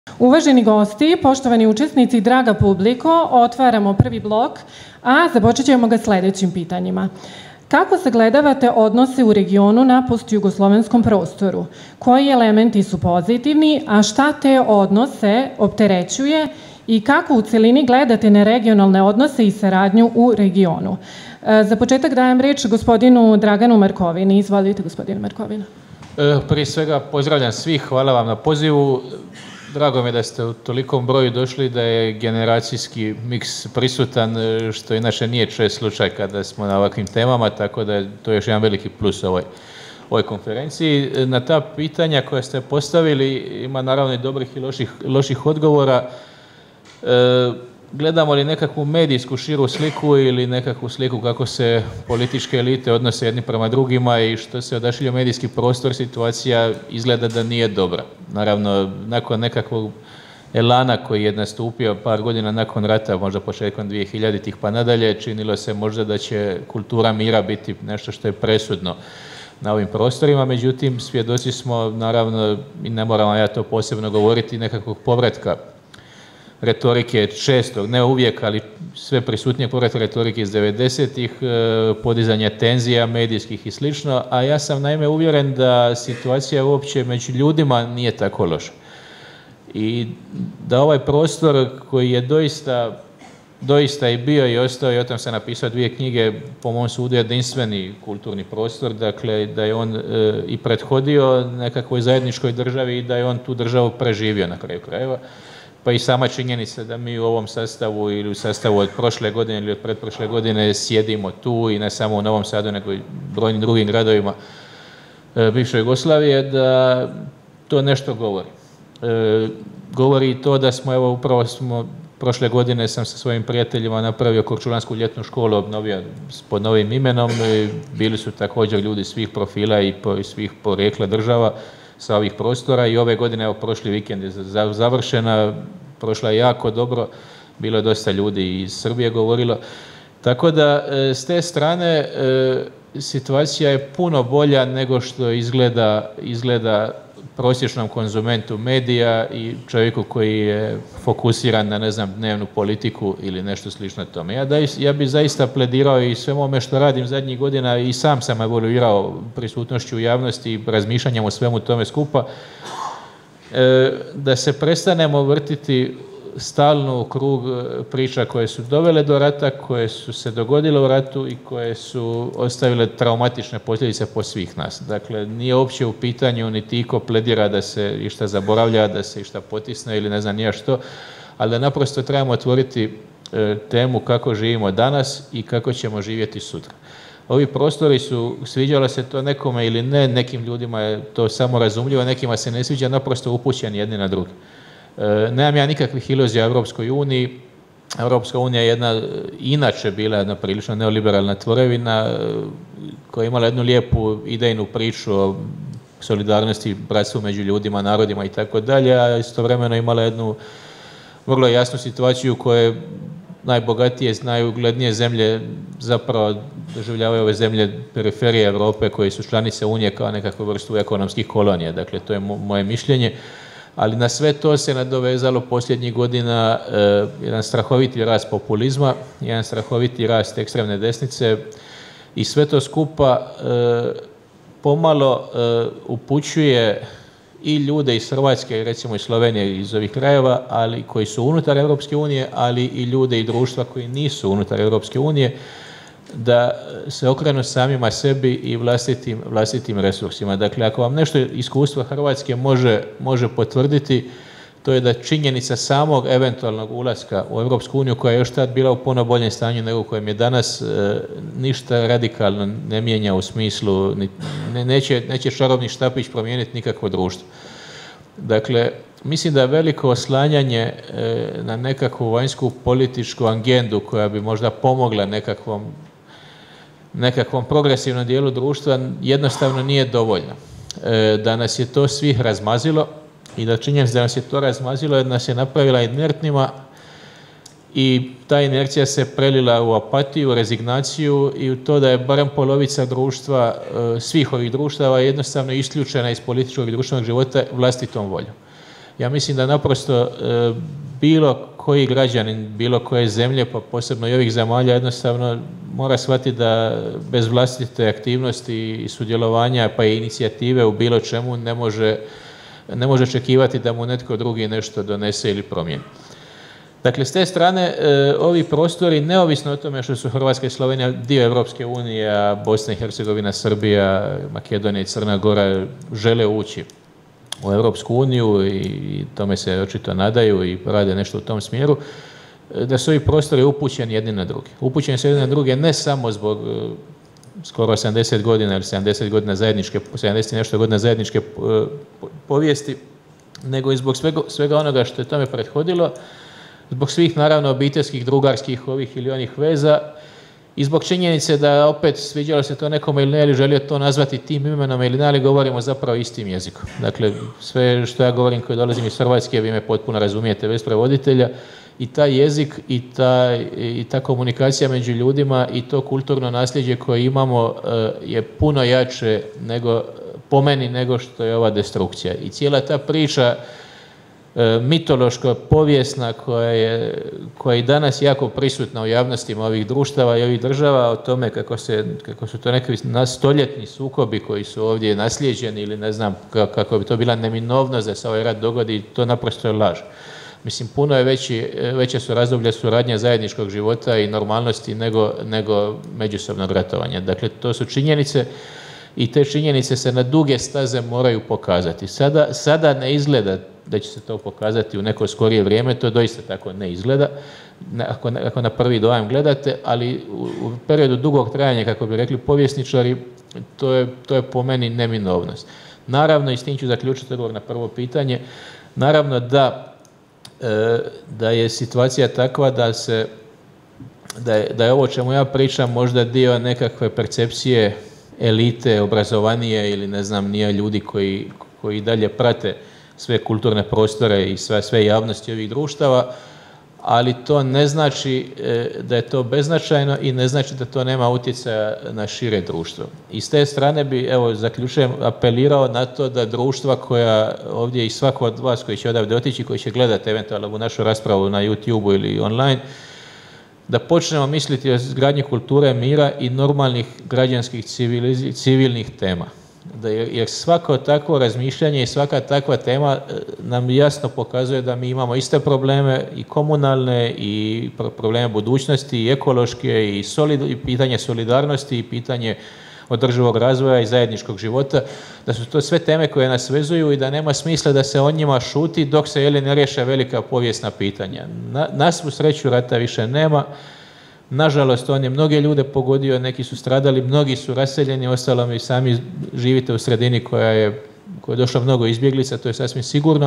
Uvaženi gosti, poštovani učesnici i draga publiko, otvaramo prvi blok, a započet ćemo ga sljedećim pitanjima. Kako sagledavate odnose u regionu na postjugoslovenskom prostoru? Koji elementi su pozitivni, a šta te odnose opterećuje i kako u celini gledate na regionalne odnose i saradnju u regionu? Za početak dajem reč gospodinu Draganu Markovini. Izvolite, gospodine Markovina. Prije svega pozdravljam svih, hvala vam na pozivu. Drago mi je da ste u tolikom broju došli, da je generacijski miks prisutan, što inače nije čest slučaj kada smo na ovakvim temama, tako da je to još jedan veliki plus ovoj konferenciji. Na ta pitanja koja ste postavili ima naravno i dobrih i loših odgovora. Gledamo li nekakvu medijsku širu sliku ili nekakvu sliku kako se političke elite odnose jedni prema drugima i što se odašilje u medijski prostor, situacija izgleda da nije dobra. Naravno, nakon nekakvog elana koji je nastupio par godina nakon rata, možda početkom 2000-ih pa nadalje, činilo se možda da će kultura mira biti nešto što je presudno na ovim prostorima, međutim svjedoci smo, naravno, i ne moramo ja to posebno govoriti, nekakvog povratka retorike često, ne uvijek, ali sve prisutnije povratka retorike iz 90-ih, podizanja tenzija medijskih i slično, a ja sam naime uvjeren da situacija uopće među ljudima nije tako loša. I da ovaj prostor koji je doista i bio i ostao, i o tom sam napisao 2 knjige, po mom sudu jedinstveni kulturni prostor, dakle da je on i prethodio nekakvoj zajedničkoj državi i da je on tu državu preživio na kraju krajeva. Pa i sama činjenica da mi u ovom sastavu ili u sastavu od prošle godine ili od pretprošle godine sjedimo tu i ne samo u Novom Sadu nego i brojnim drugim gradovima bivše Jugoslavije, da to nešto govori. Govori i to da smo, evo upravo prošle godine sam sa svojim prijateljima napravio Korčulansku ljetnu školu, obnovio pod novim imenom. Bili su također ljudi svih profila i svih porijekla država sa ovih prostora i ove godine, evo prošli vikend je završena, prošla je jako dobro, bilo je dosta ljudi iz Srbije govorilo. Tako da s te strane situacija je puno bolja nego što izgleda prosječnom konzumentu medija i čovjeku koji je fokusiran na, ne znam, dnevnu politiku ili nešto slično tome. Ja bi zaista pledirao i svemu ome što radim zadnjih godina i sam evoluirao prisutnošću u javnosti i razmišljanjem o svemu tome skupa, da se prestanemo vrtiti stalno u krug priča koje su dovele do rata, koje su se dogodile u ratu i koje su ostavile traumatične posljedice po svih nas. Dakle, nije uopće u pitanju niti iko pledira da se išta zaboravlja, da se išta potisne ili ne znam nije što, ali da naprosto trebamo otvoriti temu kako živimo danas i kako ćemo živjeti sutra. Ovi prostori su, sviđalo se to nekome ili ne, nekim ljudima je to samo razumljivo, nekima se ne sviđa, naprosto upućeni jedni na drugi. Nemam ja nikakvih iluzija o Europskoj uniji. Europska unija je inače bila jedna prilično neoliberalna tvorevina koja je imala jednu lijepu idejnu priču o solidarnosti, bratstvu među ljudima, narodima i tako dalje, a istovremeno imala jednu vrlo jasnu situaciju u kojoj najbogatije, najuglednije zemlje zapravo doživljavaju ove zemlje periferije Europe koje su članice Unije kao nekakvu vrstu ekonomskih kolonija. Dakle, to je moje mišljenje. Ali na sve to se nadovezalo posljednjih godina jedan strahoviti rast populizma, jedan strahoviti rast ekstremne desnice i sve to skupa pomalo upućuje i ljude iz Hrvatske, recimo iz Slovenije, iz ovih krajeva, ali koji su unutar Europske unije, ali i ljude i društva koji nisu unutar Europske unije, da se okrenu samima sebi i vlastitim resursima. Dakle, ako vam nešto iskustvo Hrvatske može potvrditi, to je da činjenica samog eventualnog ulaska u Europsku uniju, koja je još tad bila u puno boljem stanju nego u kojem je danas, ništa radikalno ne mijenja u smislu, neće čarobni štapić promijeniti nikakvo društvo. Dakle, mislim da veliko oslanjanje na nekakvu vanjsku političku agendu koja bi možda pomogla nekakvom progresivnom dijelu društva jednostavno nije dovoljno. Da nas je to svih razmazilo i da činjenica da nas je to razmazilo jer nas je napravila inertnima i ta inercija se prelila u apatiju, rezignaciju i u to da je barem polovica društva, svih ovih društava jednostavno isključena iz političkog i društvenog života vlastitom voljom. Ja mislim da naprosto bilo koji građanin, bilo koje zemlje, pa posebno i ovih zemalja, jednostavno mora shvatiti da bez vlastite aktivnosti i sudjelovanja pa i inicijative u bilo čemu ne može očekivati da mu netko drugi nešto donese ili promijeni. Dakle, s te strane, ovi prostori, neovisno o tome što su Hrvatska i Slovenija dio Europske unije, a Bosna i Hercegovina, Srbija, Makedonija i Crna Gora žele ući u Europsku uniju i tome se očito nadaju i rade nešto u tom smjeru, da su ovi prostori upućeni jedni na druge. Upućeni su jedni na druge ne samo zbog skoro 70 godina ili 70 godina zajedničke, 70 nešto godina zajedničke povijesti, nego i zbog svega onoga što je tome prethodilo, zbog svih naravno obiteljskih, drugarskih, ovih ili onih veza i zbog činjenice da opet sviđalo se to nekome ili ne, ili želio to nazvati tim imenom ili ne, ali govorimo zapravo istim jezikom. Dakle, sve što ja govorim koji dolazim iz Hrvatske, vi me potpuno razumijete bez prevoditelja, i taj jezik i ta komunikacija među ljudima i to kulturno nasljeđe koje imamo je puno jače po meni nego što je ova destrukcija. I cijela ta priča mitološka, povijesna koja je i danas jako prisutna u javnostima ovih društava i ovih država o tome kako su to neki stoljetni sukobi koji su ovdje naslijeđeni ili ne znam kako bi to bila neminovnost da se ovaj rat dogodi, to naprosto je laž. Mislim, puno je veće su razdoblja suradnje zajedničkog života i normalnosti nego međusobnog ratovanja. Dakle, to su činjenice i te činjenice se na duge staze moraju pokazati. Sada ne izgleda da će se to pokazati u neko skorije vrijeme, to doista tako ne izgleda, ako na prvi dojam gledate, ali u periodu dugog trajanja, kako bi rekli povjesničari, to je po meni neminovnost. Naravno, i s tim ću zaključiti odgovor na prvo pitanje, naravno da je situacija takva da je ovo o čemu ja pričam možda dio nekakve percepcije elite, obrazovanije ili ne znam nije ljudi koji dalje prate sve kulturne prostore i sve javnosti ovih društava, ali to ne znači da je to beznačajno i ne znači da to nema utjecaja na šire društvo. I s te strane bi, evo, zaključujem, apelirao na to da društva koja ovdje i svako od vas koji će odavde otići, koji će gledati eventualno u našu raspravu na YouTube-u ili online, da počnemo misliti o izgradnji kulture mira i normalnih građanskih civilnih tema. Jer svako takvo razmišljanje i svaka takva tema nam jasno pokazuje da mi imamo iste probleme i komunalne i probleme budućnosti i ekološke i pitanje solidarnosti i pitanje održivog razvoja i zajedničkog života, da su to sve teme koje nas vezuju i da nema smisla da se o njima šuti dok se ne riješe velika povijesna pitanja. Na svu sreću rata više nema. Nažalost, on je mnoge ljude pogodio, neki su stradali, mnogi su raseljeni, ostalo mi sami živite u sredini koja je došlo mnogo izbjeglica, to je sasvim sigurno.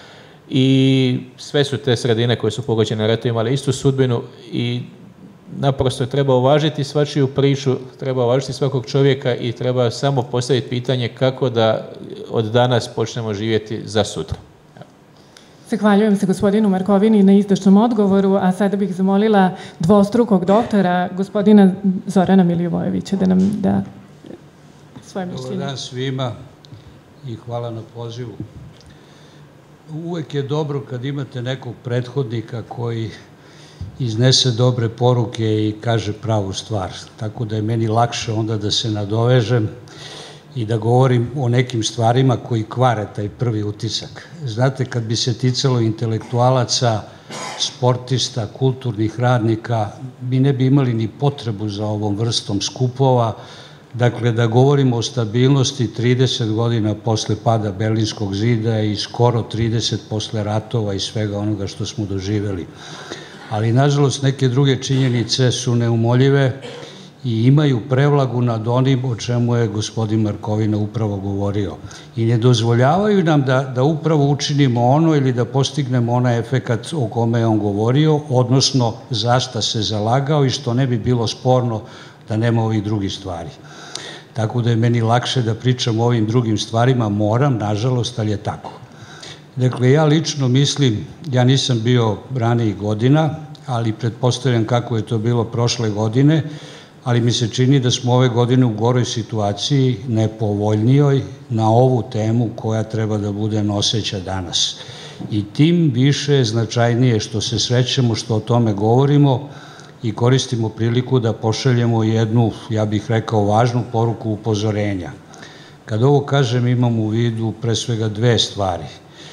I sve su te sredine koje su pogođene ratom imale istu sudbinu i naprosto treba uvažiti svačiju priču, treba uvažiti svakog čovjeka i treba samo postaviti pitanje kako da od danas počnemo živjeti za sutra. Zahvaljujem se gospodinu Markovini na izdašnom odgovoru, a sada bih zamolila dvostrukog doktora, gospodina Zorana Milivojevića, da nam da svoje mišljenje. Dobar dan svima i hvala na pozivu. Uvek je dobro kad imate nekog prethodnika koji iznese dobre poruke i kaže pravu stvar. Tako da je meni lakše onda da se nadovežem i da govorim o nekim stvarima koji kvare taj prvi utisak. Znate, kad bi se ticalo intelektualaca, sportista, kulturnih radnika, mi ne bi imali ni potrebu za ovom vrstom skupova. Dakle, da govorimo o stabilnosti 30 godina posle pada Berlinskog zida i skoro 30 posle ratova i svega onoga što smo doživjeli. Ali, nažalost, neke druge činjenice su neumoljive i imaju prevlagu nad onim o čemu je gospodin Markovina upravo govorio. I ne dozvoljavaju nam da upravo učinimo ono ili da postignemo onaj efekat o kome je on govorio, odnosno za šta se zalagao i što ne bi bilo sporno da nema ovih drugih stvari. Tako da je meni lakše da pričam o ovim drugim stvarima, moram, nažalost, ali je tako. Dakle, ja lično mislim, ja nisam bio ranijih godina, ali pretpostavljam kako je to bilo prošle godine, ali mi se čini da smo ove godine u goroj situaciji, nepovoljnijoj, na ovu temu koja treba da bude noseća danas. I tim više je značajnije što se srećemo, što o tome govorimo i koristimo priliku da pošaljemo jednu, ja bih rekao, važnu poruku upozorenja. Kad ovo kažem, imam u vidu pre svega dve stvari.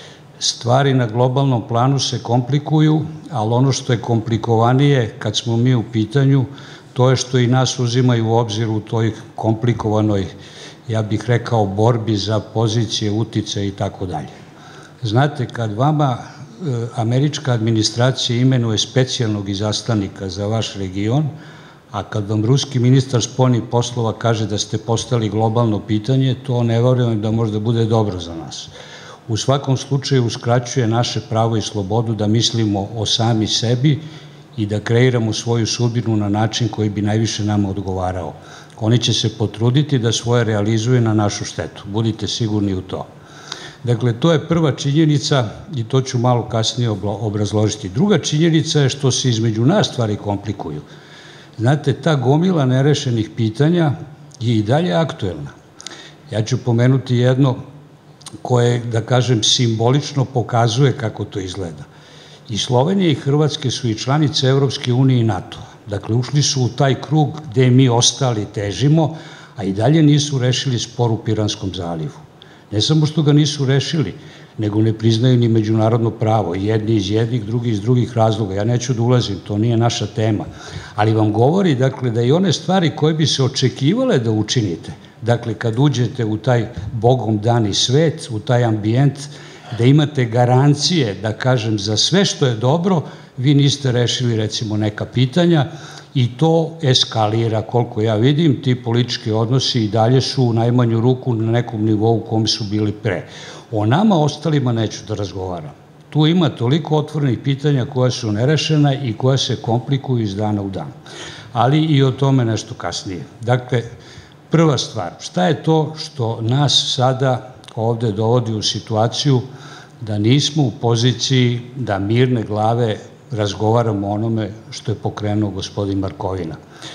Stvari na globalnom planu se komplikuju, ali ono što je komplikovanije kad smo mi u pitanju, to je što i nas uzimaju u obzir u toj komplikovanoj, ja bih rekao, borbi za pozicije, utice i tako dalje. Znate, kad vama američka administracija imenuje specijalnog izaslanika za vaš region, a kad vam ruski ministar spoljnih poslova kaže da ste postali globalno pitanje, to ne verujem da može da bude dobro za nas. U svakom slučaju uskraćuje naše pravo i slobodu da mislimo o sami sebi i da kreiramo svoju sudbinu na način koji bi najviše nama odgovarao. Oni će se potruditi da svoje realizuju na našu štetu. Budite sigurni u to. Dakle, to je prva činjenica i to ću malo kasnije obrazložiti. Druga činjenica je što se između nas stvari komplikuju. Znate, ta gomila nerešenih pitanja je i dalje aktuelna. Ja ću pomenuti jedno koje, da kažem, simbolično pokazuje kako to izgleda. I Slovenija i Hrvatske su i članice Evropske unije i NATO-a. Dakle, ušli su u taj krug gde mi ostali težimo, a i dalje nisu rešili spor u Piranskom zalivu. Ne samo što ga nisu rešili, nego ne priznaju ni međunarodno pravo, jedni iz jednih, drugi iz drugih razloga. Ja neću da ulazim, to nije naša tema, ali vam govori, dakle, da i one stvari koje bi se očekivale da učinite, dakle, kad uđete u taj Bogom dani svet, u taj ambijent, da imate garancije, da kažem, za sve što je dobro, vi niste rešili, recimo, neka pitanja i to eskalira, koliko ja vidim, ti politički odnosi i dalje su u najmanju ruku na nekom nivou u kom su bili pre. O nama ostalima neću da razgovaram. Tu ima toliko otvorenih pitanja koja su nerešena i koja se komplikuju iz dana u dan. Ali i o tome nešto kasnije. Dakle, prva stvar, šta je to što nas sada ovde dovodi u situaciju da nismo u poziciji da mirne glave razgovaramo o onome što je pokrenuo gospodin Markovina.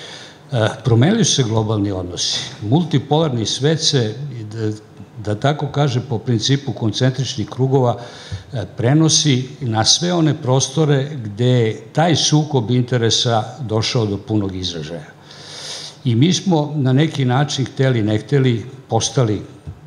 Promenili su se globalni odnosi. Multipolarni svet se, da tako kaže, po principu koncentričnih krugova prenosi na sve one prostore gde je taj sukob interesa došao do punog izražaja. I mi smo na neki način, hteli ne hteli, postali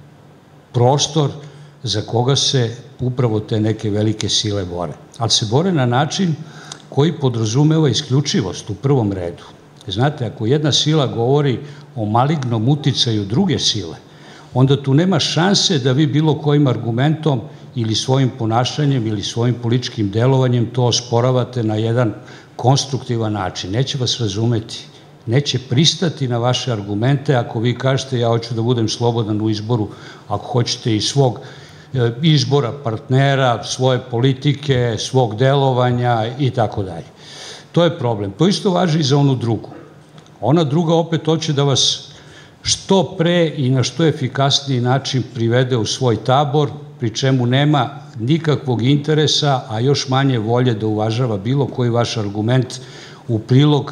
prostor za koga se upravo te neke velike sile bore. Ali se bore na način koji podrazumeva isključivost u prvom redu. Znate, ako jedna sila govori o malignom uticaju druge sile, onda tu nema šanse da vi bilo kojim argumentom ili svojim ponašanjem ili svojim političkim delovanjem to osporavate na jedan konstruktivan način. Neće vas razumeti, neće pristati na vaše argumente ako vi kažete ja hoću da budem slobodan u izboru, ako hoćete i svog izbora partnera, svoje politike, svog delovanja i tako dalje. To je problem. To isto važi i za onu drugu. Ona druga opet hoće da vas što pre i na što efikasniji način privede u svoj tabor, pri čemu nema nikakvog interesa, a još manje volje da uvažava bilo koji vaš argument u prilog,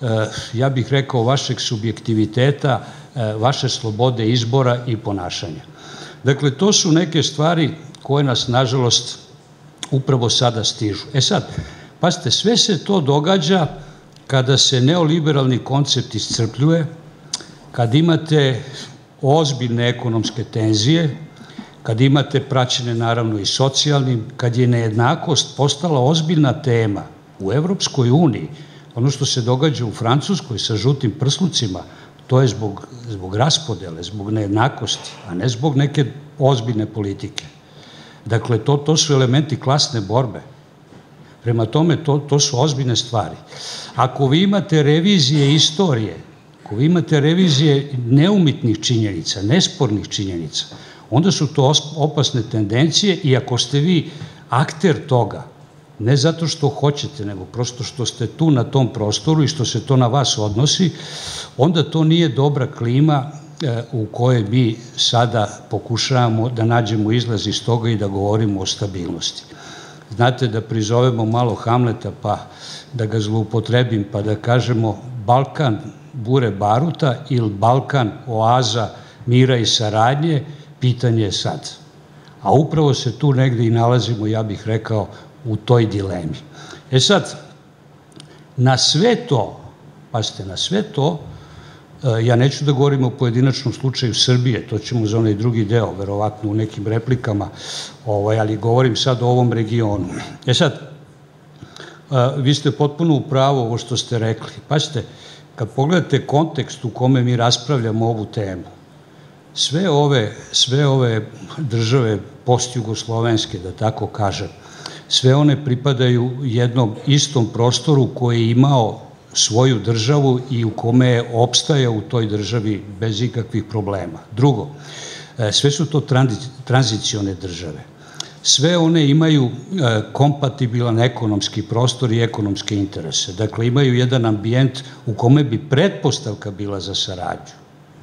ja bih rekao, vašeg subjektiviteta, vaše slobode izbora i ponašanja. Dakle, to su neke stvari koje nas, nažalost, upravo sada stižu. Sad, pazite, sve se to događa kada se neoliberalni koncept iscrpljuje, kad imate ozbiljne ekonomske tenzije, kad imate praćene naravno i socijalnim, kad je nejednakost postala ozbiljna tema u Evropskoj uniji, ono što se događa u Francuskoj sa žutim prslucima, to je zbog raspodele, zbog nejednakosti, a ne zbog neke ozbiljne politike. Dakle, to su elementi klasne borbe. Prema tome, to su ozbiljne stvari. Ako vi imate revizije istorije, ako vi imate revizije neumitnih činjenica, nespornih činjenica, onda su to opasne tendencije i ako ste vi akter toga, ne zato što hoćete, nego prosto što ste tu na tom prostoru i što se to na vas odnosi, onda to nije dobra klima u kojoj mi sada pokušavamo da nađemo izlaz iz toga i da govorimo o stabilnosti. Znate, da prizovemo malo Hamleta, pa da ga zloupotrebim, pa da kažemo Balkan bure baruta ili Balkan oaza mira i saradnje, pitanje je sad. A upravo se tu negde i nalazimo, ja bih rekao, u toj dilemi. E sad, na sve to, pazite, na sve to, ja neću da govorim o pojedinačnom slučaju Srbije, to ćemo za onaj drugi deo, verovatno u nekim replikama, ali govorim sad o ovom regionu. E sad, vi ste potpuno u pravu ovo što ste rekli. Pazite, kad pogledate kontekst u kome mi raspravljamo ovu temu, sve ove države postjugoslovenske, da tako kažem, sve one pripadaju jednom istom prostoru koji je imao svoju državu i u kome je opstajao u toj državi bez ikakvih problema. Drugo, sve su to tranzicione države. Sve one imaju kompatibilan ekonomski prostor i ekonomske interese. Dakle, imaju jedan ambijent u kome bi pretpostavka bila za saradnju.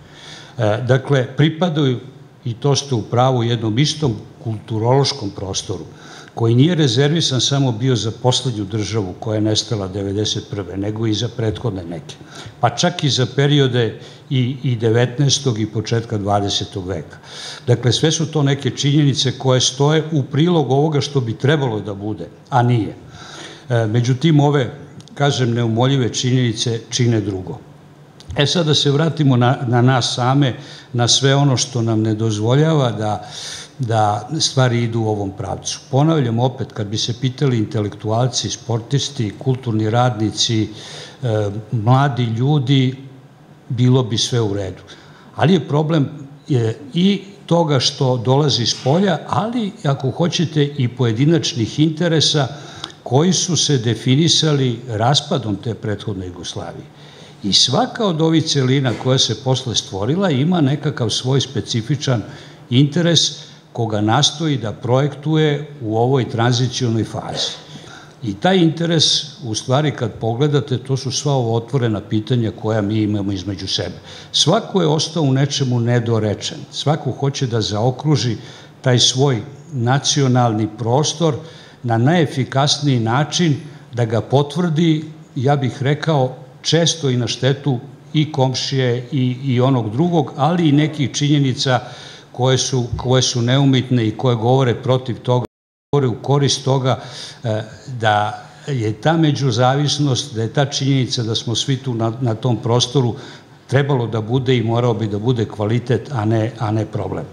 Dakle, pripadaju, i to ste u pravu, jednom istom kulturološkom prostoru, koji nije rezervisan samo bio za poslednju državu koja je nestala 1991. nego i za prethodne neke. Pa čak i za periode i 19. i početka 20. veka. Dakle, sve su to neke činjenice koje stoje u prilog ovoga što bi trebalo da bude, a nije. Međutim, ove, kažem, neumoljive činjenice čine drugo. E sad da se vratimo na nas same, na sve ono što nam ne dozvoljava da stvari idu u ovom pravcu. Ponavljam opet, kad bi se pitali intelektualci, sportisti, kulturni radnici, mladi ljudi, bilo bi sve u redu. Ali je problem i toga što dolazi iz polja, ali, ako hoćete, i pojedinačnih interesa koji su se definisali raspadom te prethodne Jugoslavije. I svaka od ovih celina koja se posle stvorila ima nekakav svoj specifičan interes koga nastoji da projektuje u ovoj tranzicionoj fazi. I taj interes, u stvari, kad pogledate, to su sva ovo otvorena pitanja koja mi imamo između sebe. Svako je ostao u nečemu nedorečen. Svako hoće da zaokruži taj svoj nacionalni prostor na najefikasniji način, da ga potvrdi, ja bih rekao, često i na štetu i komšije i onog drugog, ali i nekih činjenica koje su neumitne i koje govore protiv toga, govore u korist toga da je ta međuzavisnost, da je ta činjenica da smo svi tu na tom prostoru trebalo da bude i morao bi da bude kvalitet, a ne problem.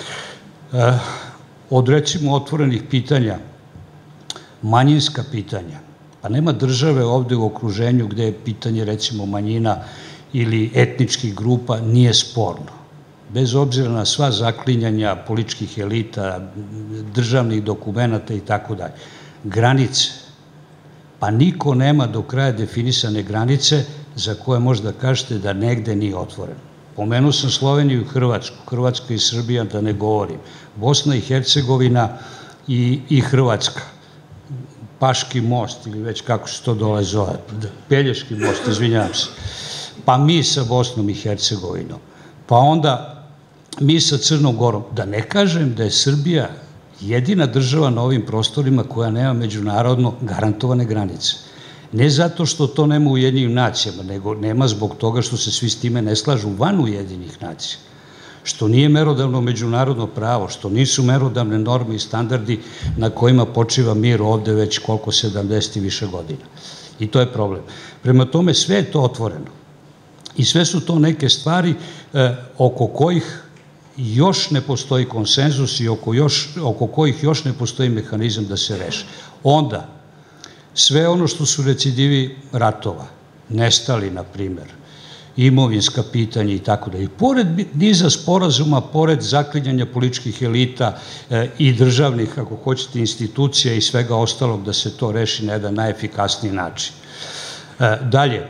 Od, recimo, otvorenih pitanja, manjinska pitanja, pa nema države ovde u okruženju gde je pitanje, recimo, manjina ili etničkih grupa nije sporno. Bez obzira na sva zaklinjanja političkih elita, državnih dokumenta i tako dalje. Granice. Pa niko nema do kraja definisane granice za koje možda kažete da negde nije otvoreno. Pomenuo sam Sloveniju i Hrvatsku, Hrvatska i Srbija, da ne govorim. Bosna i Hercegovina i Hrvatska. Paški most, ili već kako se to dole zove, Pelješki most, izvinjavam se, pa mi sa Bosnom i Hercegovinom, pa onda mi sa Crnom Gorom. Da ne kažem da je Srbija jedina država na ovim prostorima koja nema međunarodno garantovane granice. Ne zato što to nema u Ujedinjenim nacijama, nego nema zbog toga što se svi s time ne slažu van Ujedinjenih nacija, što nije merodavno međunarodno pravo, što nisu merodavne norme i standardi na kojima počiva mir ovde već koliko, 70 i više godina. I to je problem. Prema tome, sve je to otvoreno. I sve su to neke stvari oko kojih još ne postoji konsenzus i oko kojih još ne postoji mehanizam da se reše. Onda, sve ono što su recidivi ratova, nestali, na primer, imovinska pitanja i tako da. I pored niza sporazuma, pored zaklinjanja političkih elita i državnih, ako hoćete, institucija i svega ostalog, da se to reši na jedan najefikasniji način. Dalje,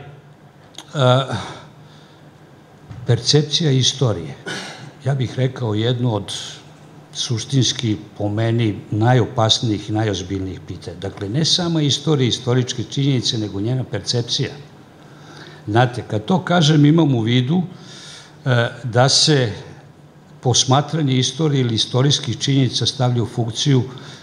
percepcija istorije. Ja bih rekao jednu od suštinski, po meni, najopasnijih i najozbiljnijih pitanja. Dakle, ne samo istorija, istorijske činjenice, nego njena percepcija. Znate, kad to kažem, imam u vidu da se posmatranje istorije ili istorijskih činjenica stavlja u funkciju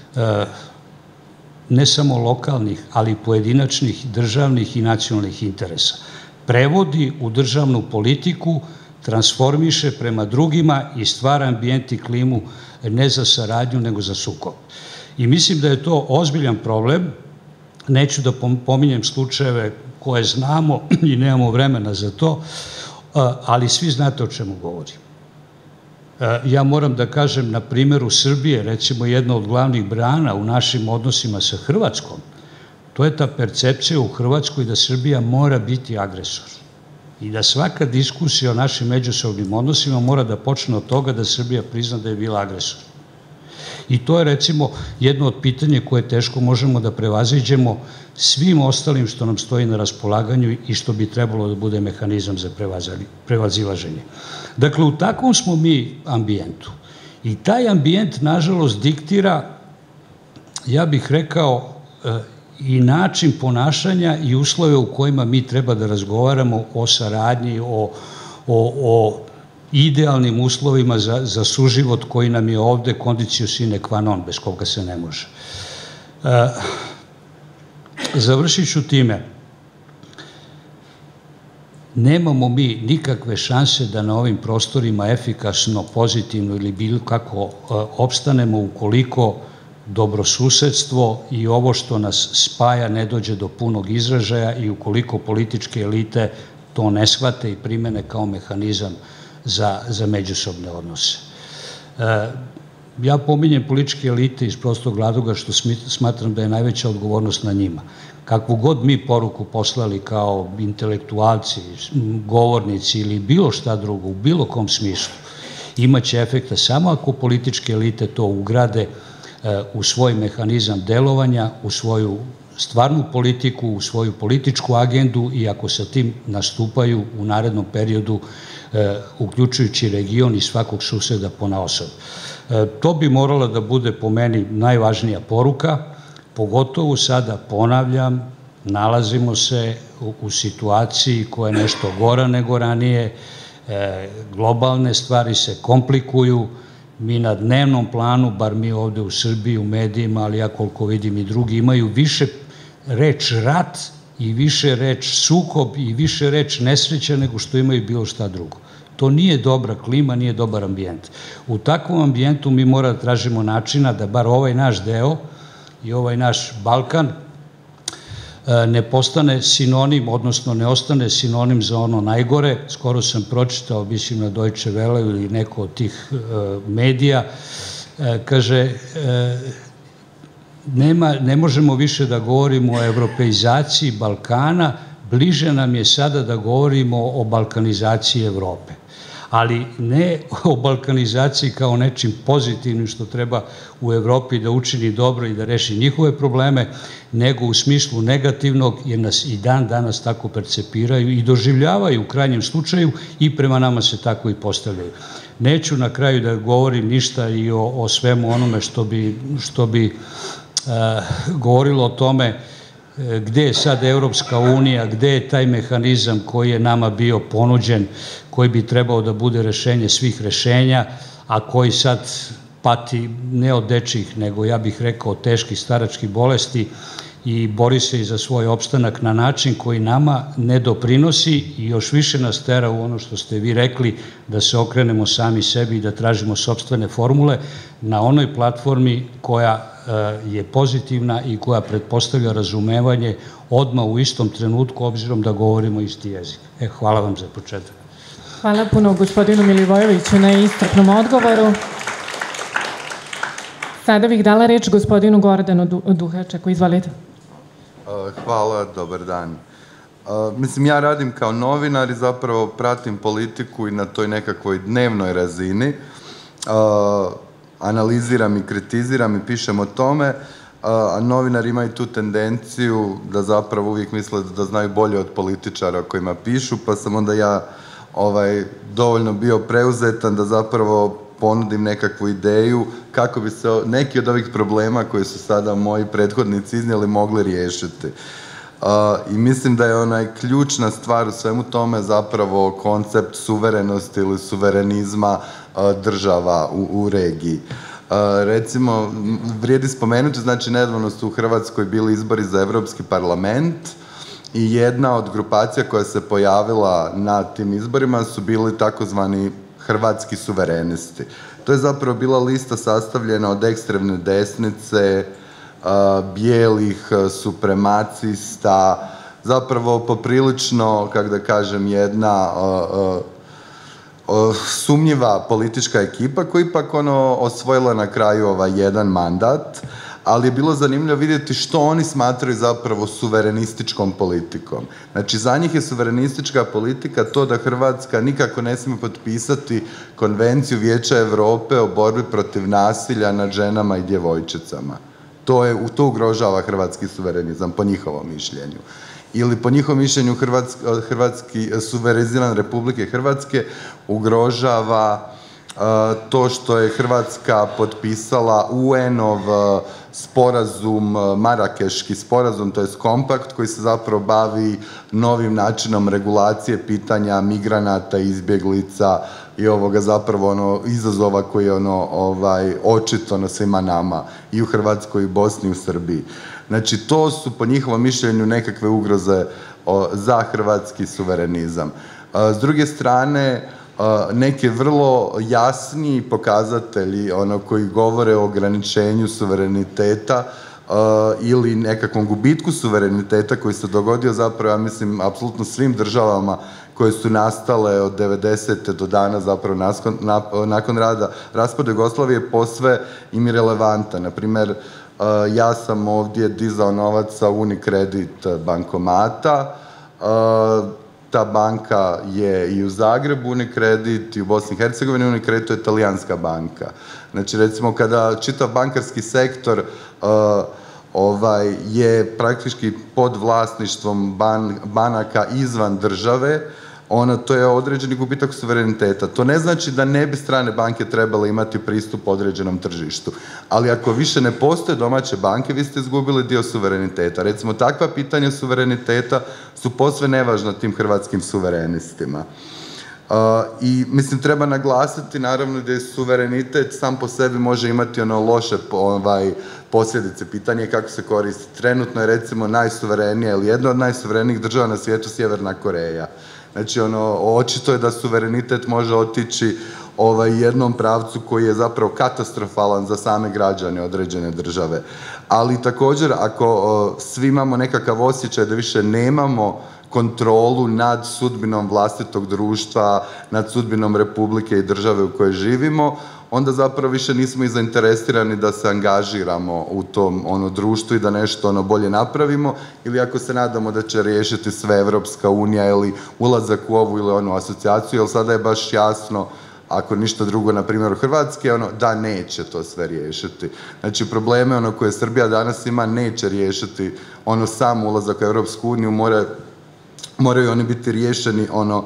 ne samo lokalnih, ali pojedinačnih, državnih i nacionalnih interesa. Prevodi u državnu politiku, transformiše prema drugima i stvara ambijent i klimu ne za saradnju, nego za sukob. I mislim da je to ozbiljan problem. Neću da pominjem slučajeve koje znamo i nemamo vremena za to, ali svi znate o čemu govorim. Ja moram da kažem na primjeru Srbije, recimo jedna od glavnih brana u našim odnosima sa Hrvatskom, to je ta percepcija u Hrvatskoj da Srbija mora biti agresor i da svaka diskusija o našim međusobnim odnosima mora da počne od toga da Srbija prizna da je bila agresor. I to je recimo jedno od pitanja koje teško možemo da prevaziđemo svim ostalim što nam stoji na raspolaganju i što bi trebalo da bude mehanizam za prevazilaženje. Dakle, u takvom smo mi ambijentu. I taj ambijent, nažalost, diktira, ja bih rekao, i način ponašanja i uslove u kojima mi treba da razgovaramo o saradnji, o idealnim uslovima za suživot koji nam je ovde condicio sine qua non, bez koga se ne može. Završit ću time. Nemamo mi nikakve šanse da na ovim prostorima efikasno, pozitivno ili bilo kako opstanemo ukoliko dobrosusedstvo i ovo što nas spaja ne dođe do punog izražaja i ukoliko političke elite to ne shvate i primene kao mehanizam za međusobne odnose. Ja pominjem političke elite iz prostog razloga što smatram da je najveća odgovornost na njima. Kakvu god mi poruku poslali kao intelektualci, govornici ili bilo šta drugo, u bilo kom smislu, imaće efekta samo ako političke elite to ugrade u svoj mehanizam delovanja, u svoju stvarnu politiku, u svoju političku agendu i ako sa tim nastupaju u narednom periodu, uključujući region i svakog suseda ponaosob. To bi morala da bude po meni najvažnija poruka, pogotovo sada, ponavljam, nalazimo se u situaciji koja je nešto gora nego ranije, globalne stvari se komplikuju, mi na dnevnom planu, bar mi ovde u Srbiji, u medijima, ali ja koliko vidim i drugi, imaju više reč rat i više reč sukob i više reč nesreća nego što imaju bilo šta drugo. To nije dobra klima, nije dobar ambijent. U takvom ambijentu mi moramo da tražimo načina da bar ovaj naš deo i ovaj naš Balkan ne postane sinonim, odnosno ne ostane sinonim za ono najgore. Skoro sam pročitao, mislim na Deutsche Welle ili neko od tih medija, kaže, ne možemo više da govorimo o evropeizaciji Balkana, bliže nam je sada da govorimo o balkanizaciji Evrope. Ali ne o balkanizaciji kao nečim pozitivnim što treba u Evropi da učini dobro i da reši njihove probleme, nego u smislu negativnog, jer nas i dan danas tako percepiraju i doživljavaju u krajnjem slučaju i prema nama se tako i postavljaju. Neću na kraju da govorim ništa i o svemu onome što bi govorilo o tome gde je sad Evropska unija, gde je taj mehanizam koji je nama bio ponuđen, koji bi trebao da bude rešenje svih rešenja, a koji sad pati ne od dečjih, nego ja bih rekao od teških staračkih bolesti i bori se i za svoj opstanak na način koji nama ne doprinosi i još više nas tera u ono što ste vi rekli, da se okrenemo sami sebi i da tražimo sopstvene formule na onoj platformi koja je pozitivna i koja pretpostavlja razumevanje odmah u istom trenutku, obzirom da govorimo isti jezik. Hvala vam za početak. Hvala puno gospodinu Milivojeviću na iscrpnom odgovoru. Sada bih dala reč gospodinu Gordanu Duhačeku. Izvolite. Hvala, dobar dan. Mislim, ja radim kao novinar i zapravo pratim politiku i na toj nekakvoj dnevnoj razini. Analiziram i kritiziram i pišem o tome, a novinari imaju tu tendenciju da zapravo uvijek misle da znaju bolje od političara o kojima pišu, pa sam onda ja dovoljno bio preuzetan da zapravo ponudim nekakvu ideju kako bi se neki od ovih problema koje su sada moji prethodnici iznijeli mogli riješiti. I mislim da je ključna stvar u svemu tome zapravo koncept suverenosti ili suverenizma država u regiji. Recimo, vrijedi spomenuti, znači nedavno su u Hrvatskoj bili izbori za Evropski parlament i jedna od grupacija koja se pojavila na tim izborima su bili takozvani hrvatski suverenisti. To je zapravo bila lista sastavljena od ekstremne desnice, bijelih supremacista, zapravo poprilično, kako da kažem, jedna sumnjiva politička ekipa koja ipak osvojila na kraju jedan mandat, ali je bilo zanimljivo vidjeti što oni smatraju zapravo suverenističkom politikom. Znači, za njih je suverenistička politika to da Hrvatska nikako ne smije potpisati Konvenciju Vijeća Europe o borbi protiv nasilja nad ženama i djevojčicama. To ugrožava hrvatski suverenizam, po njihovom mišljenju. Ili po njihovom mišljenju hrvatski suvereniziran Republike Hrvatske ugrožava to što je Hrvatska potpisala UN-ov sporazum, Marakeški sporazum, to je kompakt koji se zapravo bavi novim načinom regulacije pitanja migranata, izbjeglica i ovoga zapravo izazova koji je očito svima nama i u Hrvatskoj, i u Bosni, i u Srbiji. Znači, to su po njihovom mišljenju nekakve ugroze za hrvatski suverenizam. S druge strane, neke vrlo jasni pokazatelji koji govore o ograničenju suvereniteta ili nekakvom gubitku suvereniteta koji se dogodio zapravo, ja mislim, apsolutno svim državama koje su nastale od 90. do dana, zapravo nakon raspada Jugoslavije, posve im je relevantan. Naprimjer, ja sam ovdje dizao novac sa Unicredit bankomata, ta banka je i u Zagrebu Unicredit, i u Bosni i Hercegovini Unicredit, to je talijanska banka. Znači, recimo, kada čitav bankarski sektor je praktički pod vlasništvom banaka izvan države, to je određeni gubitak suvereniteta. To ne znači da ne bi strane banke trebale imati pristup određenom tržištu. Ali ako više ne postoje domaće banke, vi ste izgubili dio suvereniteta. Recimo, takva pitanja suvereniteta su posve nevažna tim hrvatskim suverenistima. I, mislim, treba naglasiti, naravno, da je suverenitet sam po sebi može imati loše posljedice. Pitanje je kako se koristi. Trenutno je, recimo, najsuverenija ili jedna od najsuverenijih država na svijetu Sjeverna Koreja. Znači, očito je da suverenitet može otići jednom pravcu koji je zapravo katastrofalan za same građane određene države. Ali također, ako svi imamo nekakav osjećaj da više nemamo kontrolu nad sudbinom vlastitog društva, nad sudbinom Republike i države u kojoj živimo, onda zapravo više nismo i zainteresirani da se angažiramo u tom društvu i da nešto bolje napravimo, ili ako se nadamo da će riješiti sve Evropska unija ili ulazak u ovu ili onu asocijaciju, jer sada je baš jasno, ako ništa drugo, na primjer u Hrvatske, da neće to sve riješiti. Znači, probleme koje Srbija danas ima neće riješiti sam ulazak u Evropsku uniju, moraju oni biti riješeni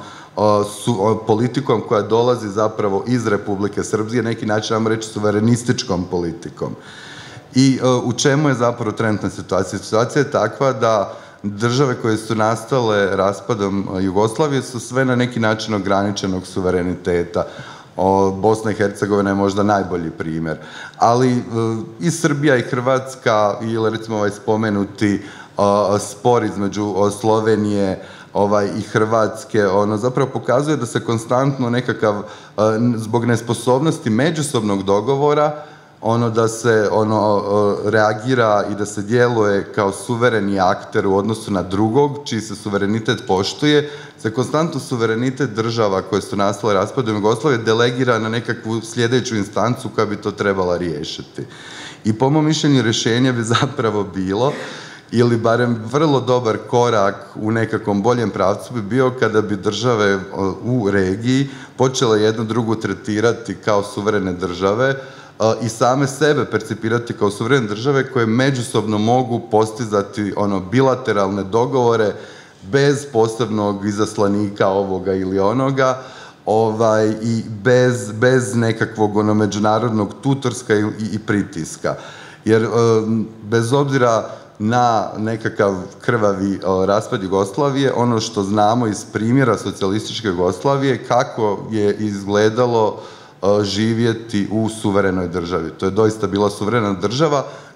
politikom koja dolazi zapravo iz Republike Srpske, neki način vam reći suverenističkom politikom. I u čemu je zapravo trenutna situacija? Situacija je takva da države koje su nastale raspadom Jugoslavije su sve na neki način ograničenog suvereniteta. Bosna i Hercegovina je možda najbolji primjer. Ali i Srbija i Hrvatska, ili recimo spomenuti spor između Slovenije i Hrvatske, zapravo pokazuje da se konstantno nekakav, zbog nesposobnosti međusobnog dogovora, da se reagira i da se djeluje kao suvereni akter u odnosu na drugog, čiji se suverenitet poštuje, se konstantno suverenitet država koje su nastale raspadom Jugoslavije delegira na nekakvu sljedeću instancu koja bi to trebala riješiti. I po mom mišljenju rješenje bi zapravo bilo, ili barem vrlo dobar korak u nekakvom boljem pravcu bi bio kada bi države u regiji počele jednu drugu tretirati kao suverene države i same sebe percipirati kao suverene države koje međusobno mogu postizati bilateralne dogovore bez posebnog izaslanika ovoga ili onoga i bez nekakvog međunarodnog tutorska i pritiska. Jer bez obzira na nekakav krvavi raspad Jugoslavije, ono što znamo iz primjera socijalističke Jugoslavije, kako je izgledalo živjeti u suverenoj državi. To je doista bila suverena država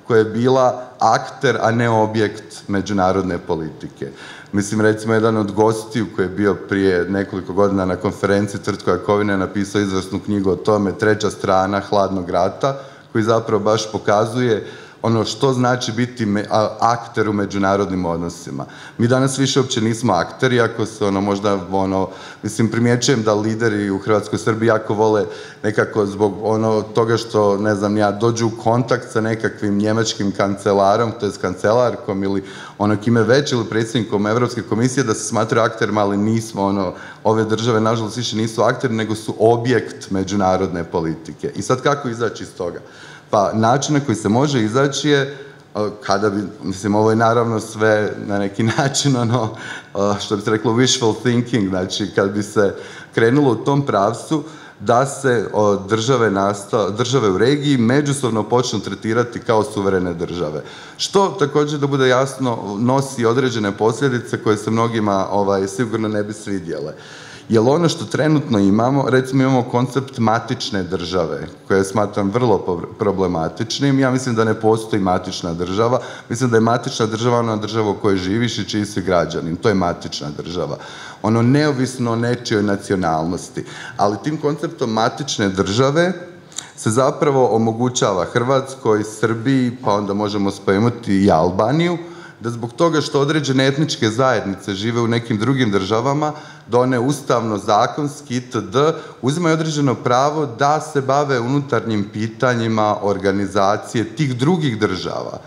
koja je bila akter, a ne objekt međunarodne politike. Mislim, recimo, jedan od gostiju koji je bio prije nekoliko godina na konferenciji Tvrtko Jakovina je napisao izvrsnu knjigu o tome, Treća strana hladnog rata, koji zapravo baš pokazuje ono što znači biti akter u međunarodnim odnosima. Mi danas više uopće nismo akteri, ako se možda, mislim, primjećujem da lideri u Hrvatskoj Srbiji jako vole nekako zbog toga što, ne znam ja, dođu u kontakt sa nekakvim njemačkim kancelarom, to je kancelarkom ili kime već, ili predsjednikom Evropske komisije, da se smatraju akterima, ali nismo, ove države, nažalost, više nisu akteri, nego su objekt međunarodne politike. I sad kako izaći iz toga? Pa način na koji se može izaći je kada bi, mislim, ovo je naravno sve na neki način, što bi se reklo wishful thinking, znači kad bi se krenulo u tom pravcu da se države u regiji međusobno počnu tretirati kao suverene države. Što također, da bude jasno, nosi određene posljedice koje se mnogima sigurno ne bi svidjele. Jer ono što trenutno imamo, recimo imamo koncept matične države, koje smatram vrlo problematičnim. Ja mislim da ne postoji matična država. Mislim da je matična država ona država u kojoj živiš i čiji si građanin. To je matična država. Ono neovisno o nečijoj nacionalnosti. Ali tim konceptom matične države se zapravo omogućava Hrvatskoj, Srbiji, pa onda možemo spomenuti i Albaniju, da zbog toga što određene etničke zajednice žive u nekim drugim državama, da one ustavno, zakonski itd. Uzimaju određeno pravo da se bave unutarnjim pitanjima organizacije tih drugih država.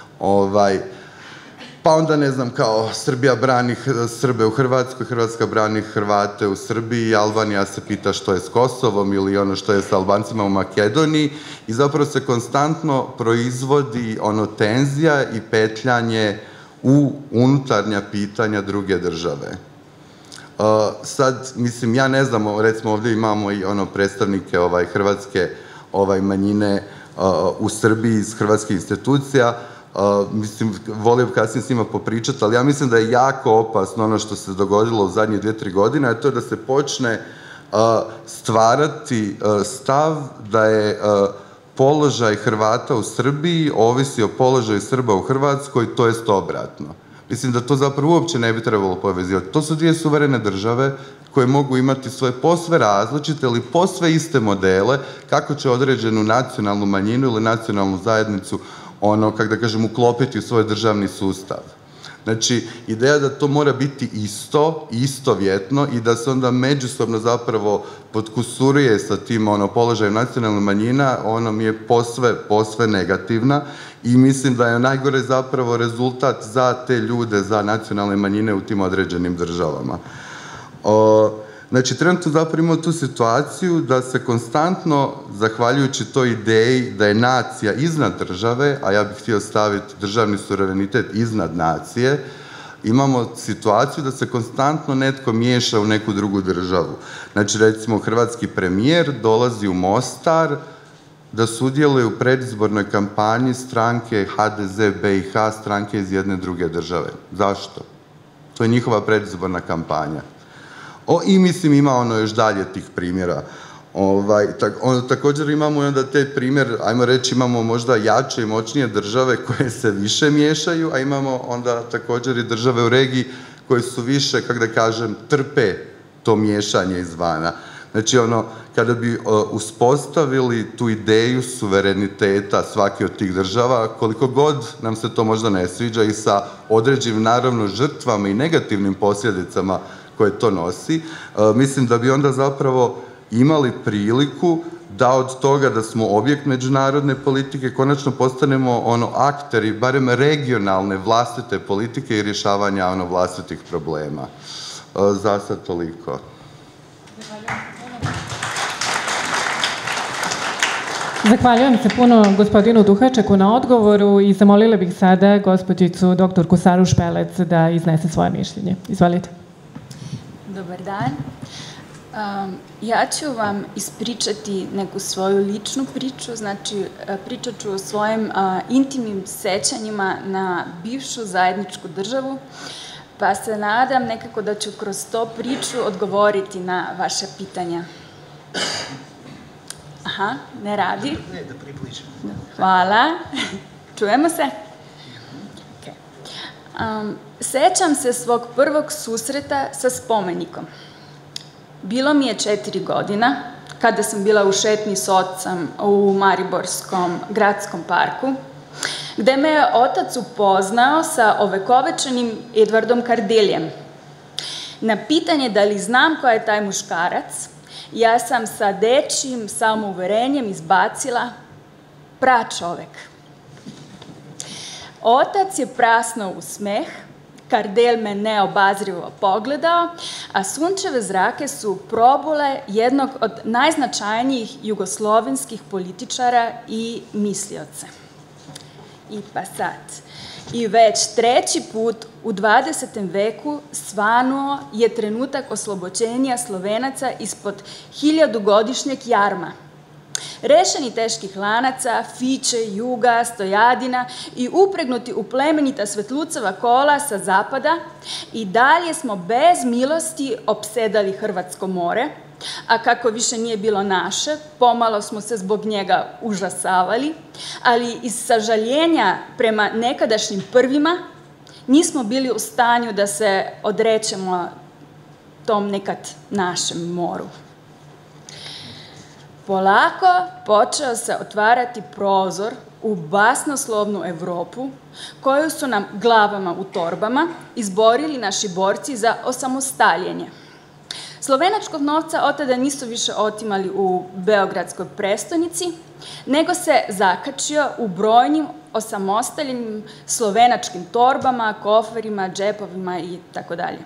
Pa onda, ne znam, kao Srbija brani Srbe u Hrvatskoj, Hrvatska brani Hrvate u Srbiji, Albanija se pita što je s Kosovom ili što je s Albancima u Makedoniji i zapravo se konstantno proizvodi tenzija i petljanje u unutarnja pitanja druge države. Sad, mislim, ja ne znam, recimo ovdje imamo i predstavnike hrvatske manjine u Srbiji iz hrvatskih institucija. Mislim, volio bi kasnije s njima popričati, ali ja mislim da je jako opasno ono što se dogodilo u zadnje 2-3 godine, a to je da se počne stvarati stav da je položaj Hrvata u Srbiji ovisi o položaju Srba u Hrvatskoj, to jest obratno. Mislim da to zapravo uopće ne bi trebalo povezivati. To su dvije suverene države koje mogu imati svoje posve različite ili posve iste modele kako će određenu nacionalnu manjinu ili nacionalnu zajednicu kako da kažem, uklopiti u svoj državni sustav. Znači, ideja da to mora biti isto, istovjetno i da se onda međusobno zapravo podkusuruje sa tim položajem nacionalne manjina, mi je posve negativna i mislim da je najgore zapravo rezultat za te ljude, za nacionalne manjine u tim određenim državama. Znači, trenutno zapravo imamo tu situaciju da se konstantno, zahvaljujući toj ideji da je nacija iznad države, a ja bih htio staviti državni suverenitet iznad nacije, imamo situaciju da se konstantno netko miješa u neku drugu državu. Znači, recimo, hrvatski premijer dolazi u Mostar da sudjeluje u predizbornoj kampanji stranke HDZ BiH, stranke iz jedne druge države. Zašto? To je njihova predizborna kampanja. I mislim ima još dalje tih primjera. Također imamo onda te primjer, ajmo reći imamo možda jače i moćnije države koje se više miješaju, a imamo onda također i države u regiji koje su više, kako da kažem, trpe to miješanje izvana. Znači kada bi uspostavili tu ideju suvereniteta svake od tih država, koliko god nam se to možda ne sviđa i sa određenim naravno žrtvama i negativnim posljedicama koje to nosi, mislim da bi onda zapravo imali priliku da od toga da smo objekt međunarodne politike konačno postanemo akteri, barem regionalne vlastite politike i rješavanja vlastitih problema. Za sad toliko. Zahvaljujem se puno gospodinu Duhačeku na odgovoru i zamolila bih sada gospođicu doktorku Saru Špelec da iznese svoje mišljenje. Izvolite. Dobar dan. Ja ću vam ispričati neku svoju ličnu priču, znači pričat ću o svojim intimnim sećanjima na bivšu zajedničku državu, pa se nadam nekako da ću kroz to priču odgovoriti na vaše pitanja. Aha, ne radi? Ne, da približimo. Hvala. Čujemo se? Sećam se svog prvog susreta sa spomenikom. Bilo mi je 4 godina, kada sam bila u šetnji s ocem u Mariborskom gradskom parku, gde me je otac upoznao sa ovekovečenim Edvardom Kardeljem. Na pitanje da li znam ko je taj muškarac, ja sam sa dečijim samouverenjem izbacila pračovek. Otac je prasnuo u smeh, Kardelj me neobazrivo pogledao, a sunčeve zrake su probule jednog od najznačajnijih jugoslovenskih političara i mislioca. I pa sad, i već 3. put u 20. veku svanuo je trenutak oslobođenja Slovenaca ispod 1000-godišnjeg jarma. Rešeni teških lanaca, Fiće, Juga, Stojadina i upregnuti u plemenita Svetlucova kola sa zapada, i dalje smo bez milosti opsedali Hrvatsko more, a kako više nije bilo naše, pomalo smo se zbog njega užasavali, ali iz sažaljenja prema nekadašnjim prvima nismo bili u stanju da se odrećemo tom nekad našem moru. Polako počeo se otvarati prozor u basnoslovnu Evropu, koju su nam glavama u torbama izborili naši borci za osamostaljenje. Slovenačkog novca otada nisu više otimali u beogradskoj prestonici, nego se zakačio u brojnim osamostaljenim slovenačkim torbama, koferima, džepovima i tako dalje.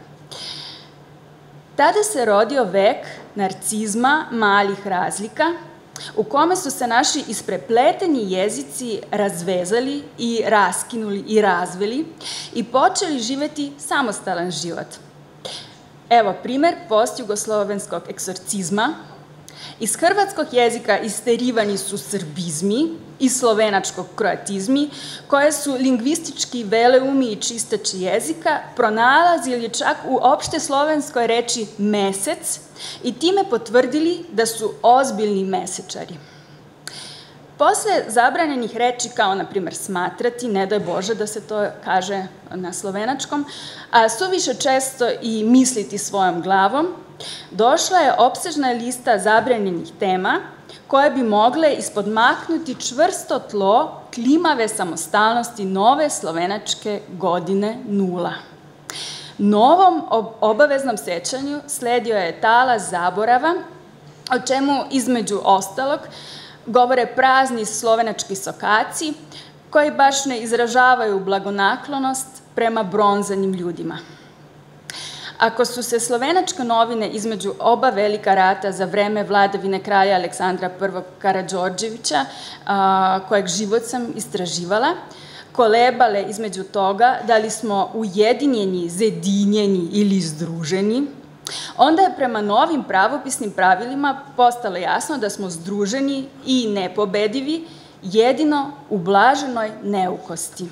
Tada se rodio vek narcizma malih razlika, u kome su se naši isprepleteni jezici razvezali i raskinuli i razveli i počeli živeti samostalan život. Evo primer postjugoslovenskog eksorcizma. Iz hrvatskog jezika isterivani su srbizmi i slovenačkog kroatizmi, koje su lingvistički veleumi i čistači jezika pronalazili čak u opšte slovenskoj reči mesec i time potvrdili da su ozbiljni mesečari. Posle zabranjenih reči kao, na primer, smatrati, ne daj Bože da se to kaže na slovenačkom, a suviše često i misliti svojom glavom, došla je opsežna lista zabranjenih tema koje bi mogle ispodmaknuti čvrsto tlo klimave samostalnosti nove slovenačke godine 0. Novom obaveznom sećanju sledio je talas zaborava, o čemu između ostalog govore prazni slovenački sokaci, koji baš ne izražavaju blagonaklonost prema bronzanim ljudima. Ako su se slovenačke novine između oba velika rata za vreme vladavine kralja Aleksandra I. Karađorđevića, kojeg život sam istraživala, kolebale između toga da li smo ujedinjeni, zedinjeni ili združeni, onda je prema novim pravopisnim pravilima postalo jasno da smo združeni i nepobedivi jedino u blaženoj neukosti.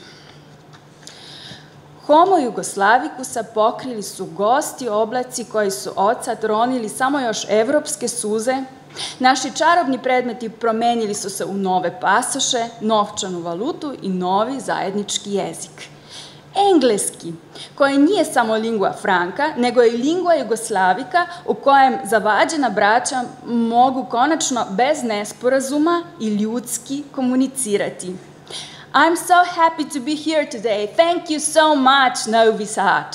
Homo Jugoslavikusa pokrili su gosti oblaci koji su odsad ronili samo još evropske suze, naši čarobni predmeti promenili su se u nove pasoše, novčanu valutu i novi zajednički jezik. Engleski, koji nije samo lingua franca, nego je i lingua jugoslavika u kojem zavađena braća mogu konačno bez nesporazuma i ljudski komunicirati. I'm so happy to be here today. Thank you so much, Novi Sad.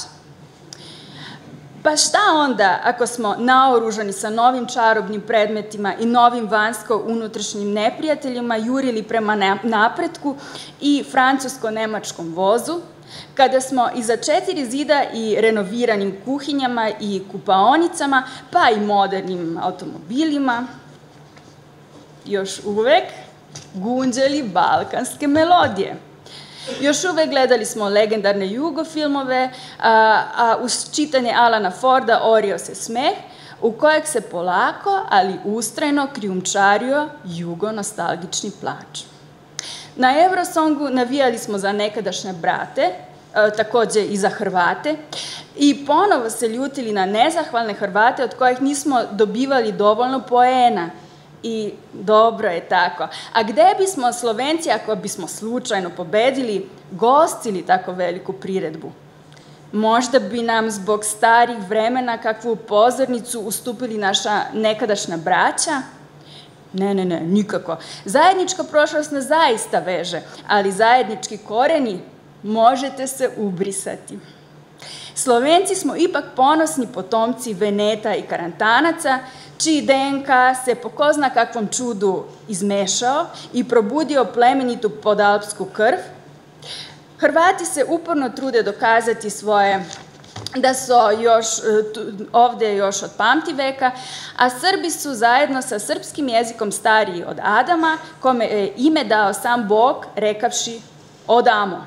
Pa šta onda ako smo naoružani sa novim čarobnim predmetima i novim vanjsko-unutrašnjim neprijateljima jurili prema napretku i francusko-nemačkom vozu, kada smo iza 4 zida i renoviranim kuhinjama i kupaonicama, pa i modernim automobilima, još uvek gunđali balkanske melodije. Još uvek gledali smo legendarne jugofilmove, a uz čitanje Alana Forda orio se smeh, u kojeg se polako, ali ustrajno krijumčario jugo-nostalgični plač. Na Eurosongu navijali smo za nekadašnje brate, takođe i za Hrvate, i ponovo se ljutili na nezahvalne Hrvate od kojih nismo dobivali dovoljno poena, I dobro je tako. A gde bismo Slovenci, ako bismo slučajno pobedili, gostili tako veliku priredbu? Možda bi nam zbog starih vremena kakvu pozornicu ustupili naša nekadašnja braća? Ne, nikako. Zajednička prošlost nas zaista veže, ali zajednički koreni možete se ubrisati. Slovenci smo ipak ponosni potomci Veneta i Karantanaca, čiji DNK se po ko zna kakvom čudu izmešao i probudio plemenitu podalpsku krv. Hrvati se uporno trude dokazati svoje da su ovde još od pamtiveka, a Srbi su zajedno sa srpskim jezikom stariji od Adama, kome je ime dao sam Bog, rekavši odamo.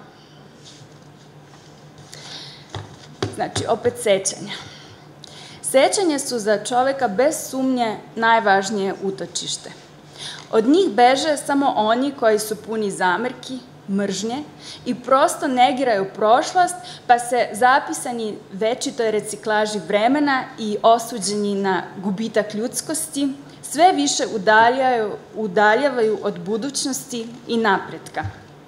Znači, opet sećanja. Sećanja su za čoveka bez sumnje najvažnije utočište. Od njih beže samo oni koji su puni zamerki, mržnje i prosto negiraju prošlost, pa se zapisani večitoj reciklaži vremena i osuđeni na gubitak ljudskosti sve više udaljavaju od budućnosti i napretka.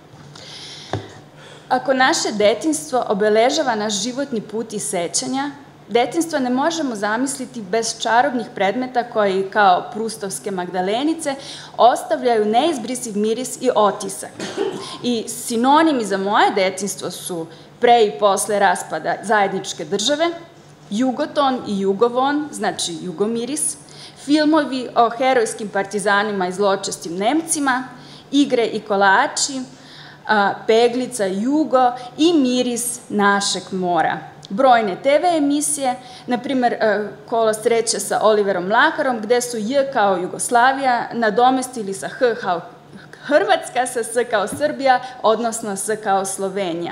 Ako naše detinjstvo obeležava naš životni put i sećanja, detinjstvo ne možemo zamisliti bez čarobnih predmeta koji, kao prustovske magdalenice, ostavljaju neizbrisiv miris i otisak. I sinonimi za moje detinjstvo su pre i posle raspada zajedničke države, jugoton i jugovon, znači jugomiris, filmovi o herojskim partizanima i zločestim Nemcima, igre i kolači, peglica jugo i miris našeg mora. Brojne TV emisije, na primer Kolo sreće sa Oliverom Mlakarom, gde su J kao Jugoslavija nadomestili sa H kao Hrvatska, sa S kao Srbija, odnosno S kao Slovenija.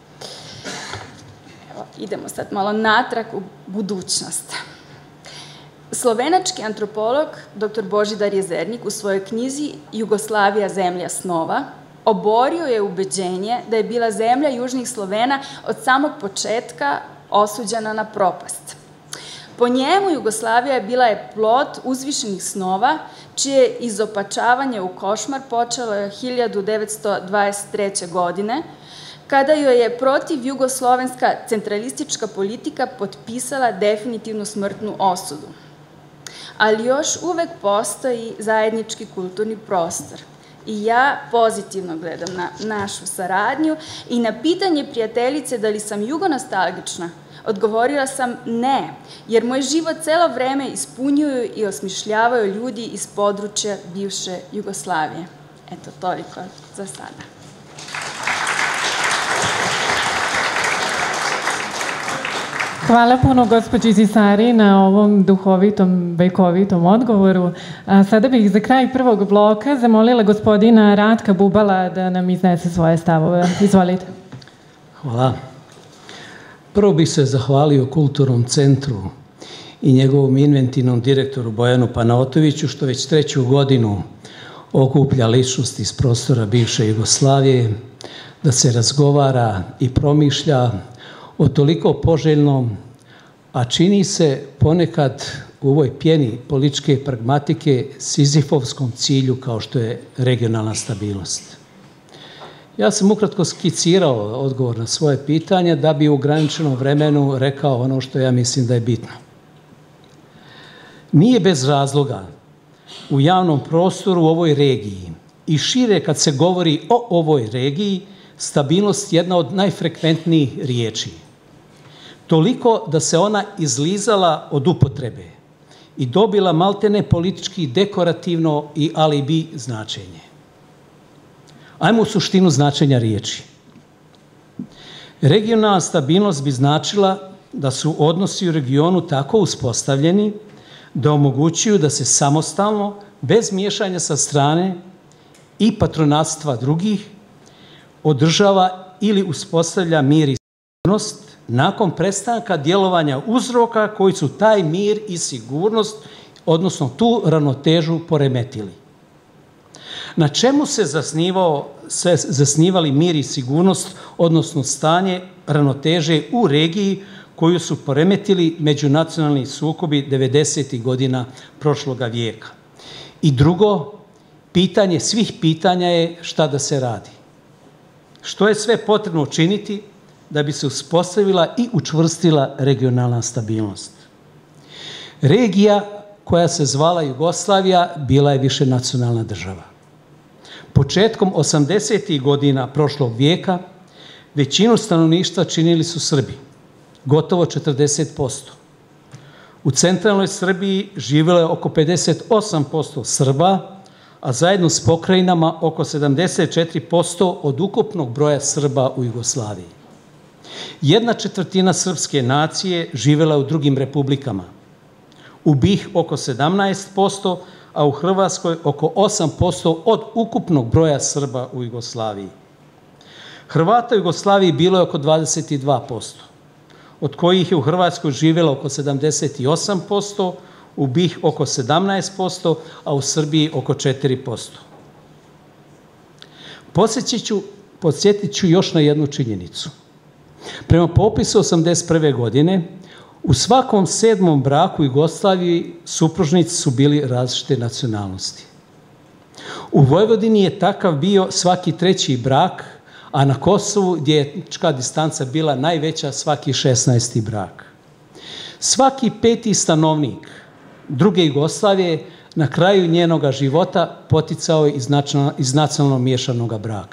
Evo, idemo sad malo natrag u budućnost. Slovenački antropolog dr. Božidar Jezernik u svojoj knjizi Jugoslavija, zemlja snova oborio je ubeđenje da je bila zemlja južnih Slovena od samog početka osuđena na propast. Po njemu Jugoslavija je bila plod uzvišenih snova, čije izopačavanje u košmar počelo je 1923. godine, kada joj je protiv jugoslovenska centralistička politika potpisala definitivnu smrtnu osudu. Ali još uvek postoji zajednički kulturni prostor. I ja pozitivno gledam na našu saradnju i na pitanje prijateljice da li sam jugonostalgična, odgovorila sam ne, jer moj život celo vreme ispunjuju i osmišljavaju ljudi iz područja bivše Jugoslavije. Eto, toliko za sada. Hvala puno gospođi Zisari na ovom duhovitom, vekovitom odgovoru. Sada bih za kraj prvog bloka zamolila gospodina Ratka Bubala da nam iznese svoje stavove. Izvolite. Hvala. Prvo bih se zahvalio Kulturnom centru i njegovom inventivnom direktoru Bojanu Panaotoviću, što već 3. godinu okuplja ličnosti iz prostora bivše Jugoslavije, da se razgovara i promišlja o toliko poželjnom, a čini se ponekad u ovoj pjeni političke pragmatike sizifovskom cilju kao što je regionalna stabilnost. Ja sam ukratko skicirao odgovor na svoje pitanje da bi u ograničenom vremenu rekao ono što ja mislim da je bitno. Nije bez razloga u javnom prostoru u ovoj regiji i šire kad se govori o ovoj regiji stabilnost jedna od najfrekventnijih riječi. Toliko da se ona izlizala od upotrebe i dobila maltene politički dekorativno i alibi značenje. Ajmo u suštinu značenja riječi. Regionalna stabilnost bi značila da su odnosi u regionu tako uspostavljeni da omogućuju da se samostalno, bez miješanja sa strane i patronatstva drugih, održava ili uspostavlja mir i sigurnost nakon prestanka djelovanja uzroka koji su taj mir i sigurnost, odnosno tu ravnotežu, poremetili. Na čemu se zasnivali mir i sigurnost, odnosno stanje ravnoteže u regiji koju su poremetili međunacionalni sukobi 90. godina prošloga vijeka? I drugo, pitanje svih pitanja je šta da se radi. Što je sve potrebno učiniti da bi se uspostavila i učvrstila regionalna stabilnost. Regija koja se zvala Jugoslavija bila je višenacionalna država. Početkom 80. godina prošlog vijeka većinu stanovništva činili su Srbi, gotovo 40%. U centralnoj Srbiji živjelo je oko 58% Srba, a zajedno s pokrajinama oko 74% od ukupnog broja Srba u Jugoslaviji. 1/4 srpske nacije živjela u drugim republikama. U BiH oko 17%, a u Hrvatskoj oko 8% od ukupnog broja Srba u Jugoslaviji. Hrvata u Jugoslaviji bilo je oko 22%, od kojih je u Hrvatskoj živjelo oko 78%, u BiH oko 17%, a u Srbiji oko 4%. Podsjetit ću još na jednu činjenicu. Prema popisu 1981. godine, u svakom 7. braku u Jugoslaviji supružnici su bili različite nacionalnosti. U Vojvodini je takav bio svaki 3. brak, a na Kosovu, gdje je etnička distanca bila najveća, svaki 16. brak. Svaki 5. stanovnik druge Jugoslavije na kraju njenoga života poticao je iz nacionalno miješanog braka.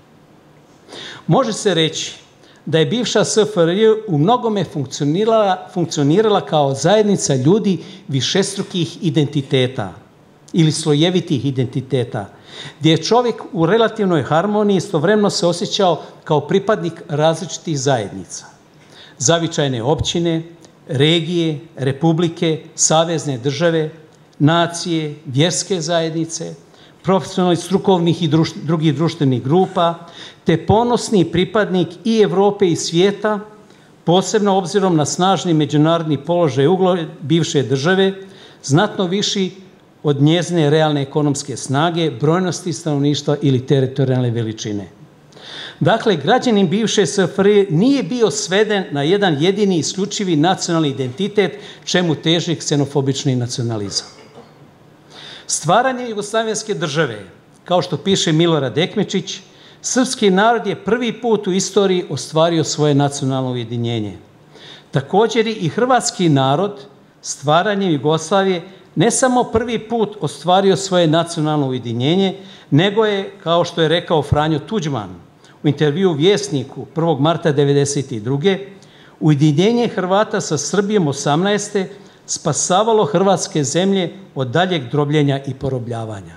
Može se reći da je bivša SFRJ u mnogome funkcionirala kao zajednica ljudi višestrukih identiteta ili slojevitih identiteta, gdje je čovjek u relativnoj harmoniji istovremeno se osjećao kao pripadnik različitih zajednica. Zavičajne općine, regije, republike, savezne države, nacije, vjerske zajednice, profesionalnih, strukovnih i drugih društvenih grupa, te ponosni pripadnik i Europe i svijeta, posebno obzirom na snažni međunarodni položaj i ugled bivše države, znatno viši od njezine realne ekonomske snage, brojnosti stanovništva ili teritorijalne veličine. Dakle, građanin bivše SFRJ nije bio sveden na jedan jedini isključivi nacionalni identitet, čemu teži ksenofobični nacionalizam. Stvaranje jugoslavenske države, kao što piše Milorad Ekmečić, srpski narod je prvi put u istoriji ostvario svoje nacionalno ujedinjenje. Također i hrvatski narod stvaranjem Jugoslavije ne samo prvi put ostvario svoje nacionalno ujedinjenje, nego je, kao što je rekao Franjo Tuđman u intervjuu Vjesniku 1. marta 1992. ujedinjenje Hrvata sa Srbijom 18. spasavalo hrvatske zemlje od daljeg drobljenja i porobljavanja.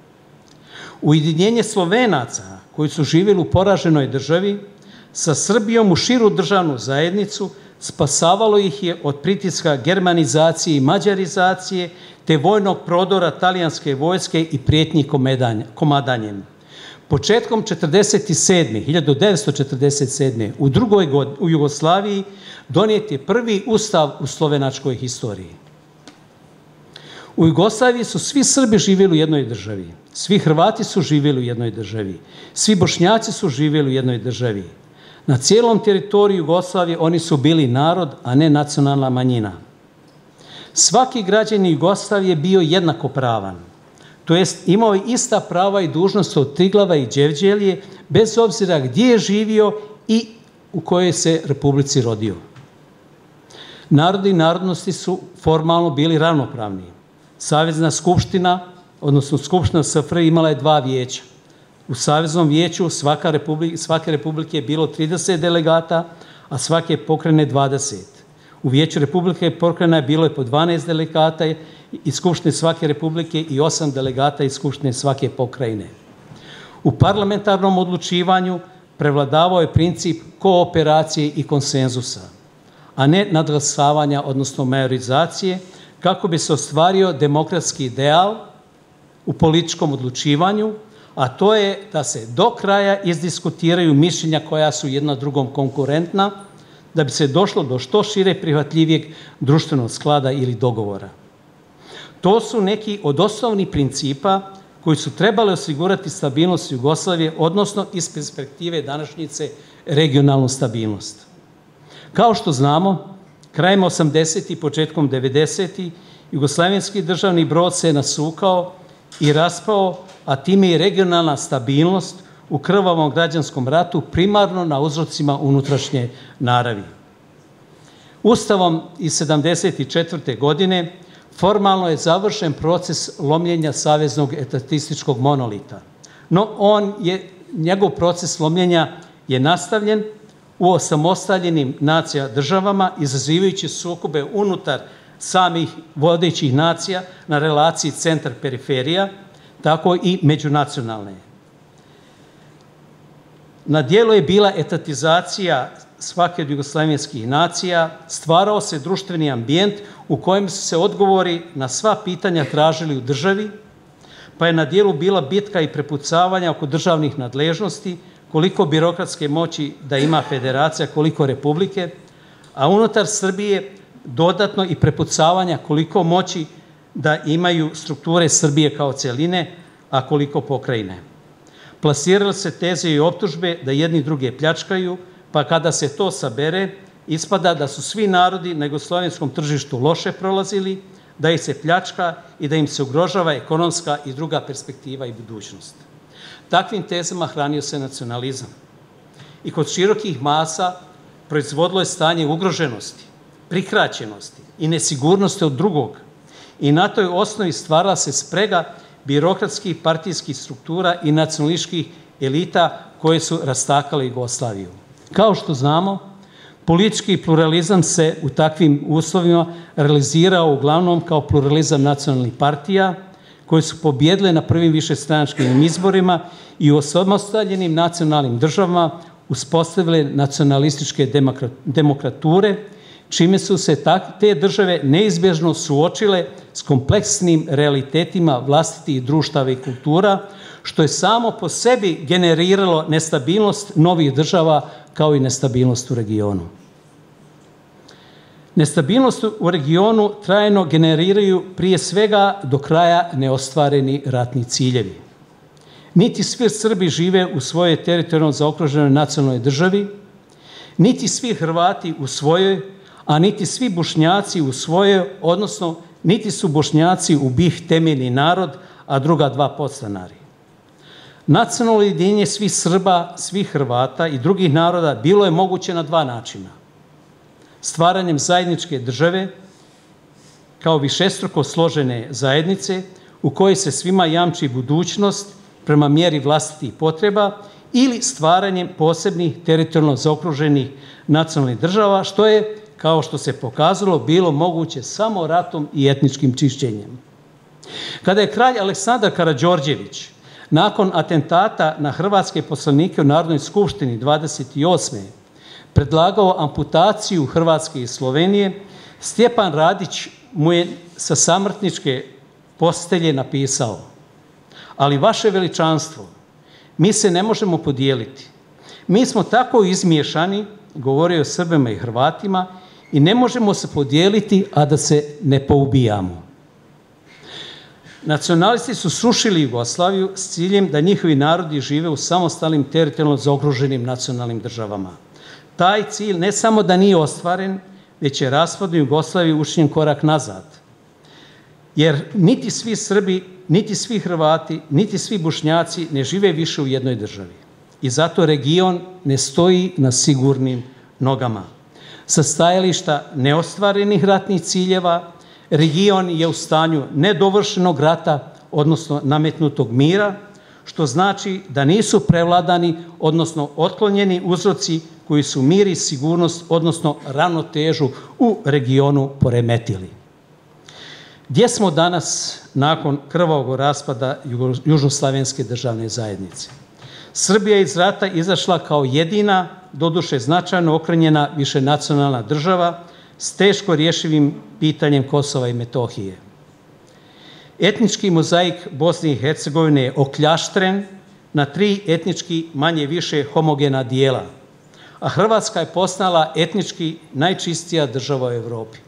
Ujedinjenje Slovenaca koji su živjeli u poraženoj državi sa Srbijom u širu državnu zajednicu spasavalo ih je od pritiska germanizacije i mađarizacije te vojnog prodora talijanske vojske i prijetnji komadanjem. Početkom 1947. u Jugoslaviji donijet je prvi ustav u slovenačkoj historiji. U Jugoslaviji su svi Srbi živjeli u jednoj državi, svi Hrvati su živjeli u jednoj državi, svi Bošnjaci su živjeli u jednoj državi. Na cijelom teritoriju Jugoslavije oni su bili narod, a ne nacionalna manjina. Svaki građanin Jugoslavije bio jednakopravan, to jest imao je ista prava i dužnost od Triglava i Đevđelije, bez obzira gdje je živio i u kojoj se republici rodio. Narodi i narodnosti su formalno bili ravnopravni. Savezna skupština, odnosno Skupština SFRJ imala je 2 vijeća. U Saveznom vijeću svake republike je bilo 30 delegata, a svake pokrajine 20. U Vijeću Republike i pokrajina bilo je po 12 delegata iz Skupštine svake republike i 8 delegata iz Skupštine svake pokrajine. U parlamentarnom odlučivanju prevladavao je princip kooperacije i konsenzusa, a ne nadglasavanja, odnosno majorizacije, kako bi se ostvario demokratski ideal u političkom odlučivanju, a to je da se do kraja izdiskutiraju mišljenja koja su jedna drugom konkurentna, da bi se došlo do što šire prihvatljivijeg društvenog sklada ili dogovora. To su neki od osnovnih principa koji su trebali osigurati stabilnost Jugoslavije, odnosno iz perspektive današnjice regionalnu stabilnost. Kao što znamo, krajem 80. i početkom 90. jugoslavenski državni brod se nasukao i raspao, a time i regionalna stabilnost u krvavom građanskom ratu primarno na uzrocima unutrašnje naravi. Ustavom iz 1974. godine formalno je završen proces lomljenja saveznog etatističkog monolita, no njegov proces lomljenja je nastavljen u osamostaljenim nacija državama, izazivajući sukobe unutar samih vodećih nacija na relaciji centar-periferija, tako i međunacionalne. Na dijelu je bila etatizacija svake od jugoslavenskih nacija, stvarao se društveni ambijent u kojem su se odgovori na sva pitanja tražili u državi, pa je na dijelu bila bitka i prepucavanja oko državnih nadležnosti, koliko birokratske moći da ima federacija, koliko republike, a unutar Srbije dodatno i prepucavanja koliko moći da imaju strukture Srbije kao cjeline, a koliko pokrajine. Plasirale se teze i optužbe da jedni druge pljačkaju, pa kada se to sabere, ispada da su svi narodi na jugoslovenskom tržištu loše prolazili, da ih se pljačka i da im se ugrožava ekonomska i druga perspektiva i budućnost. Takvim tezama hranio se nacionalizam. I kod širokih masa proizvodilo je stanje ugroženosti, prikraćenosti i nesigurnosti od drugog. I na toj osnovi stvarala se sprega birokratskih partijskih struktura i nacionalističkih elita koje su rastakale Jugoslaviju. Kao što znamo, politički pluralizam se u takvim uslovima realizirao uglavnom kao pluralizam nacionalnih partija koje su pobjedile na prvim višestranačkim izborima i u osamostaljenim nacionalnim državama uspostavile nacionalističke demokrature, čime su se te države neizbježno suočile s kompleksnim realitetima vlastitih društava i kultura, što je samo po sebi generiralo nestabilnost novih država kao i nestabilnost u regionu. Nestabilnost u regionu trajno generiraju prije svega do kraja neostvareni ratni ciljevi. Niti svi Srbi žive u svojoj teritorijalno zaokruženoj nacionalnoj državi, niti svi Hrvati u svojoj, a niti svi Bošnjaci u svojoj, odnosno niti su Bošnjaci u BiH temeljni narod, a druga dva podstanari. Nacionalno ujedinjenje svih Srba, svih Hrvata i drugih naroda bilo je moguće na dva načina. Stvaranjem zajedničke države kao višestruko složene zajednice u kojoj se svima jamči budućnost prema mjeri vlastitih potreba ili stvaranjem posebnih teritorijalno zaokruženih nacionalnih država, što je, kao što se pokazalo, bilo moguće samo ratom i etničkim čišćenjem. Kada je kralj Aleksandar Karađorđević nakon atentata na hrvatske poslanike u Narodnoj skupštini 28. predlagao amputaciju Hrvatske i Slovenije, Stjepan Radić mu je sa samrtničke postelje napisao: ali vaše veličanstvo, mi se ne možemo podijeliti. Mi smo tako izmiješani, govorio o Srbima i Hrvatima, i ne možemo se podijeliti, a da se ne poubijamo. Nacionalisti su srušili Jugoslaviju s ciljem da njihovi narodi žive u samostalnim teritorijalno zaokruženim nacionalnim državama. Taj cilj ne samo da nije ostvaren, već je raspadom Jugoslavije učinjen korak nazad. Jer niti svi Srbi, niti svi Hrvati, niti svi Bošnjaci ne žive više u jednoj državi. I zato region ne stoji na sigurnim nogama. Sa stajališta neostvarenih ratnih ciljeva, region je u stanju nedovršenog rata, odnosno nametnutog mira, što znači da nisu prevladani, odnosno otklonjeni uzroci koji su mir i sigurnost, odnosno ravnotežu u regionu poremetili. Gdje smo danas nakon krvavog raspada Južnoslavenske državne zajednice? Srbija je iz rata izašla kao jedina, doduše značajno okrnjena višenacionalna država s teško rješivim pitanjem Kosova i Metohije. Etnički mozaik Bosne i Hercegovine je okljaštren na 3 etnički manje više homogena dijela, a Hrvatska je postala etnički najčistija država u Evropi.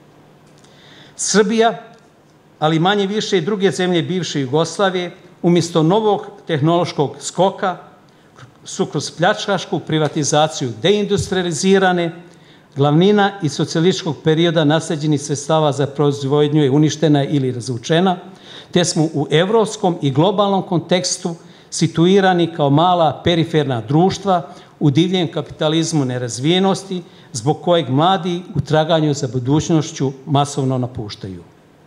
Srbija, ali manje više i druge zemlje bivše Jugoslavije, umjesto novog tehnološkog skoka su kroz pljačkašku privatizaciju deindustrializirane, Glavnina iz socijalističkog perioda naslijeđenih sredstava za proizvodnju je uništena ili razvučena, te smo u evropskom i globalnom kontekstu situirani kao mala periferna društva u divljem kapitalizmu nerazvijenosti, zbog kojeg mladi u traganju za budućnošću masovno napuštaju.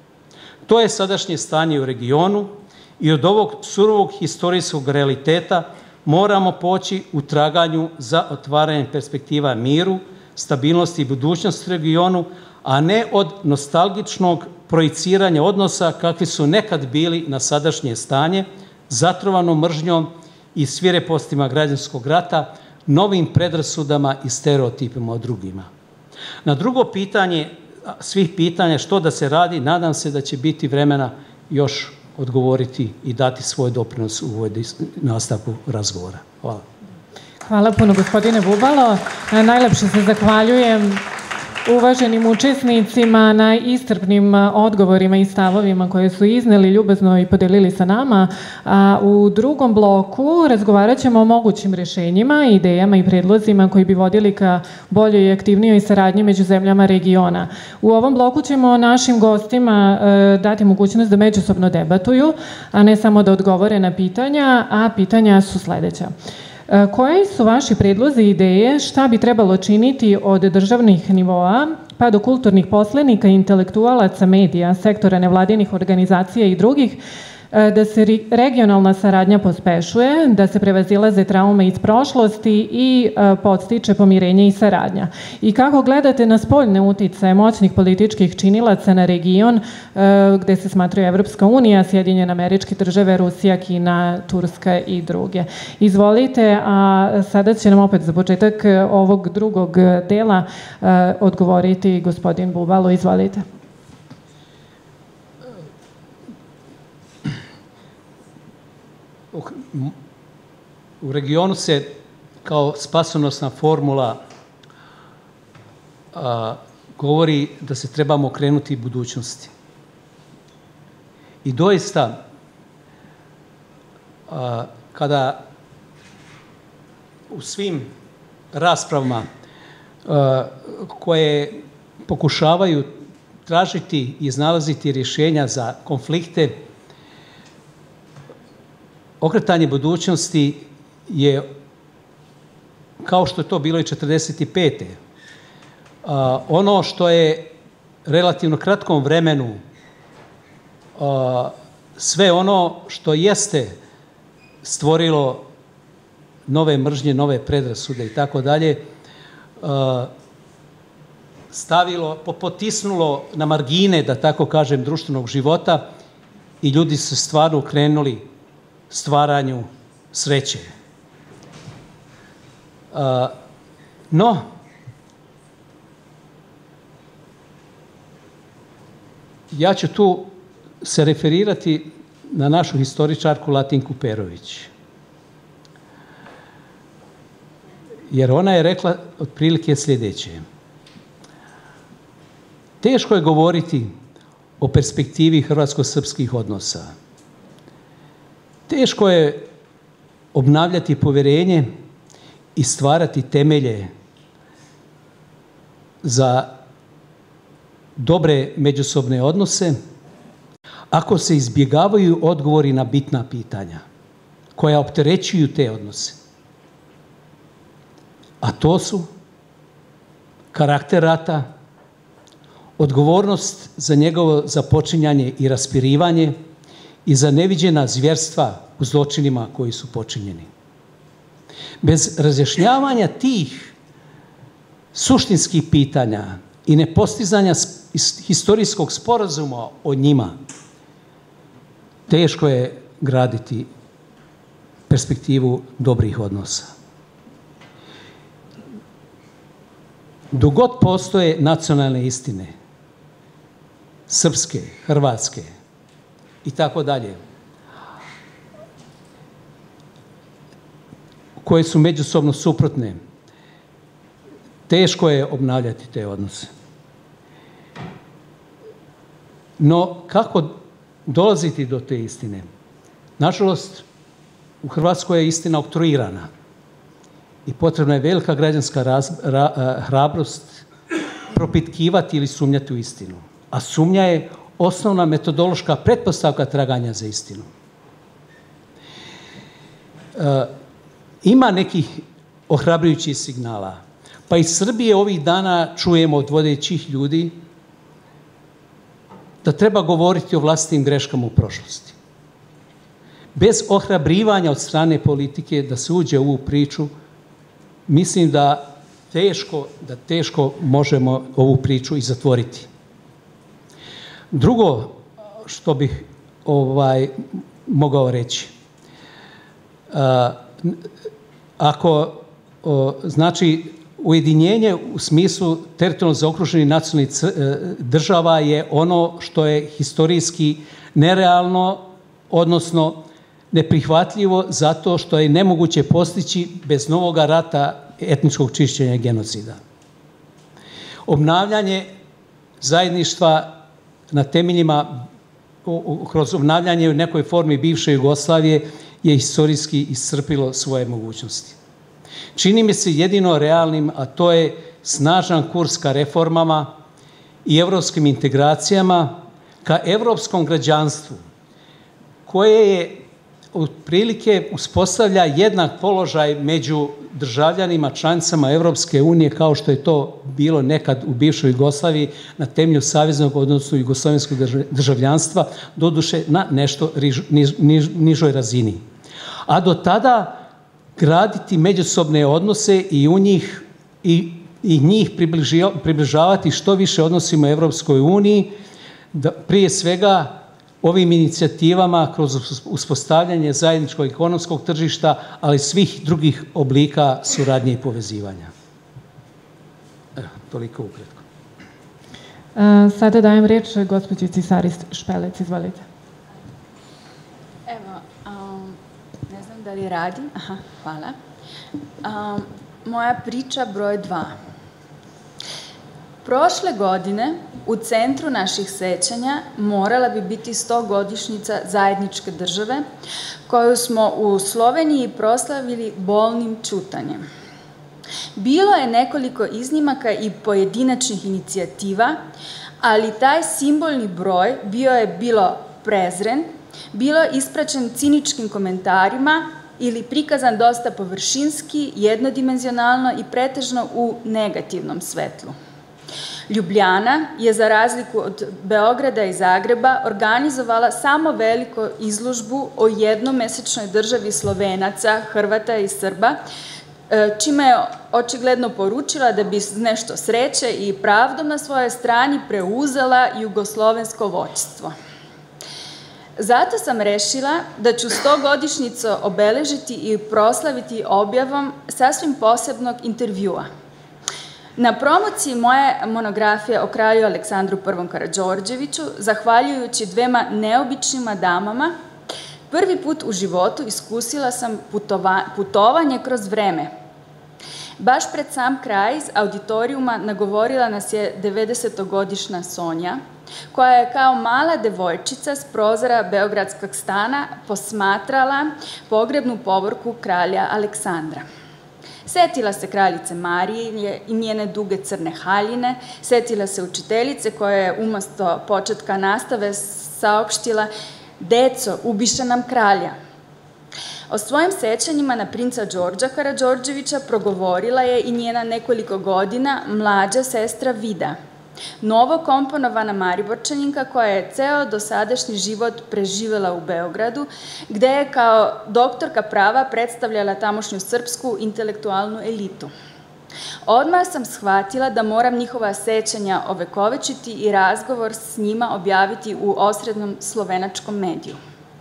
To je sadašnje stanje u regionu i od ovog surovog historijskog realiteta moramo poći u traganju za otvaranje perspektiva miru, stabilnosti i budućnosti u regionu, a ne od nostalgičnog projiciranja odnosa kakvi su nekad bili na sadašnje stanje, zatrovano mržnjom i svirepostima građanskog rata, novim predrasudama i stereotipima o drugima. Na drugo pitanje, svih pitanja što da se radi, nadam se da će biti vremena još odgovoriti i dati svoj doprinos u nastavku razgovora. Hvala. Hvala puno, gospodine Bubalo. Najlepše se zahvaljujem uvaženim učesnicima na iscrpnim odgovorima i stavovima koje su izneli, ljubazno i podelili sa nama. A u drugom bloku razgovarat ćemo o mogućim rješenjima, idejama i predlozima koji bi vodili ka boljoj i aktivnijoj saradnji među zemljama regiona. U ovom bloku ćemo našim gostima dati mogućnost da međusobno debatuju, a ne samo da odgovore na pitanja, a pitanja su sledeća. Koji su vaši predlozi i ideje šta bi trebalo činiti od državnih nivoa pa do kulturnih poslenika, intelektualaca, medija, sektora nevladinih organizacija i drugih, da se regionalna saradnja pospešuje, da se prevazilaze traume iz prošlosti i podstiče pomirenje i saradnja? I kako gledate na spoljne uticaje moćnih političkih činilaca na region gde se smatraju Evropska unija, Sjedinjene Američke Države, Rusija, Kina, Turska i druge? Izvolite, a sada će nam opet za početak ovog drugog dela odgovoriti gospodin Bubalo. Izvolite. U regionu se kao spasonosna formula govori da se trebamo okrenuti budućnosti. I doista, kada u svim raspravama koje pokušavaju tražiti i iznalaziti rješenja za konflikte, okretanje budućnosti je, kao što je to bilo i 1945. Ono što je relativno kratkom vremenu sve ono što jeste stvorilo nove mržnje, nove predrasude i tako dalje, stavilo, potisnulo na margine, da tako kažem, društvenog života i ljudi su stvarno krenuli stvaranju sreće. No, ja ću tu se referirati na našu historičarku Latinku Perović. Jer ona je rekla otprilike sljedeće. Teško je govoriti o perspektivi hrvatsko-srpskih odnosa. Teško je obnavljati povjerenje i stvarati temelje za dobre međusobne odnose ako se izbjegavaju odgovori na bitna pitanja koja opterećuju te odnose. A to su karakter rata, odgovornost za njegovo započinjanje i raspirivanje i za neviđena zvjerstva u zločinima koji su počinjeni. Bez razjašnjavanja tih suštinskih pitanja i nepostizanja historijskog sporazuma o njima, teško je graditi perspektivu dobrih odnosa. Dok god postoje nacionalne istine, srpske, hrvatske i tako dalje, koje su međusobno suprotne, teško je obnavljati te odnose. No, kako dolaziti do te istine? Nažalost, u Hrvatskoj je istina oktroirana i potrebna je velika građanska hrabrost propitkivati ili sumnjati u istinu. A sumnja je osnovna metodološka pretpostavka traganja za istinu. Ima nekih ohrabrujućih signala. Pa iz Srbije ovih dana čujemo od vodećih ljudi da treba govoriti o vlastitim greškama u prošlosti. Bez ohrabrivanja od strane politike da se uđe u ovu priču, mislim da teško možemo ovu priču i zatvoriti. Drugo što bih mogao reći, ako znači ujedinjenje u smislu teritorijalno zaokruženih nacionalnih država je ono što je historijski nerealno, odnosno neprihvatljivo zato što je nemoguće postići bez novog rata, etničkog čišćenja i genocida. Obnavljanje zajedništva na temeljima, kroz obnavljanje u nekoj formi bivše Jugoslavije je historijski iscrpilo svoje mogućnosti. Čini mi se jedino realnim, a to je snažan kurs ka reformama i evropskim integracijama, ka evropskom građanstvu, koje je otprilike uspostavlja jednak položaj među državljanima, članicama Evropske unije, kao što je to bilo nekad u bivšoj Jugoslaviji na temelju saveznog, odnosno jugoslovenskog državljanstva, doduše na nešto nižoj razini. A do tada graditi međusobne odnose i njih približavati što više odnosima Evropskoj uniji, prije svega ovim inicijativama kroz uspostavljanje zajedničkog ekonomskog tržišta, ali svih drugih oblika suradnje i povezivanja. Toliko ukratko. Sada dajem reč gospođi Cisari Špelec, izvolite. Evo, ne znam da li radim. Aha, hvala. Moja priča broj 2. Prošle godine u centru naših sećanja morala bi biti 100-godišnjica zajedničke države, koju smo u Sloveniji proslavili bolnim ćutanjem. Bilo je nekoliko iznimaka i pojedinačnih inicijativa, ali taj simbolni broj bio je bilo prezren, bilo ispraćen ciničkim komentarima ili prikazan dosta površinski, jednodimenzionalno i pretežno u negativnom svetlu. Ljubljana je, za razliku od Beograda i Zagreba, organizovala samo veliku izložbu o jednomesečnoj državi Slovenaca, Hrvata i Srba, čime je očigledno poručila da bi nešto sreće i pravdom na svojoj strani preuzela jugoslovensko vođstvo. Zato sam rešila da ću 100-godišnjicu obeležiti i proslaviti objavom sasvim posebnog intervjua. Na promociji moje monografije o kralju Aleksandru I. Karađorđeviću, zahvaljujući dvema neobičnima damama, prvi put u životu iskusila sam putovanje kroz vreme. Baš pred sam kraj iz auditorijuma nagovorila nas je 90-godišnja Sonja, koja je kao mala devojčica s prozora beogradskog stana posmatrala pogrebnu povorku kralja Aleksandra. Setila se kraljice Marije i njene duge crne haljine, setila se učiteljice koja je umesto početka nastave saopštila: "Deco, ubiše nam kralja." O svojim sećanjima na princa Đorđa Karađorđevića progovorila je i njena nekoliko godina mlađa sestra Vida, novo komponovana Mariborčaninka koja je ceo dosadašnji život preživela u Beogradu, gde je kao doktorka prava predstavljala tamošnju srpsku intelektualnu elitu. Odmah sam shvatila da moram njihova sećanja ovekovečiti i razgovor s njima objaviti u osrednjem slovenačkom mediju.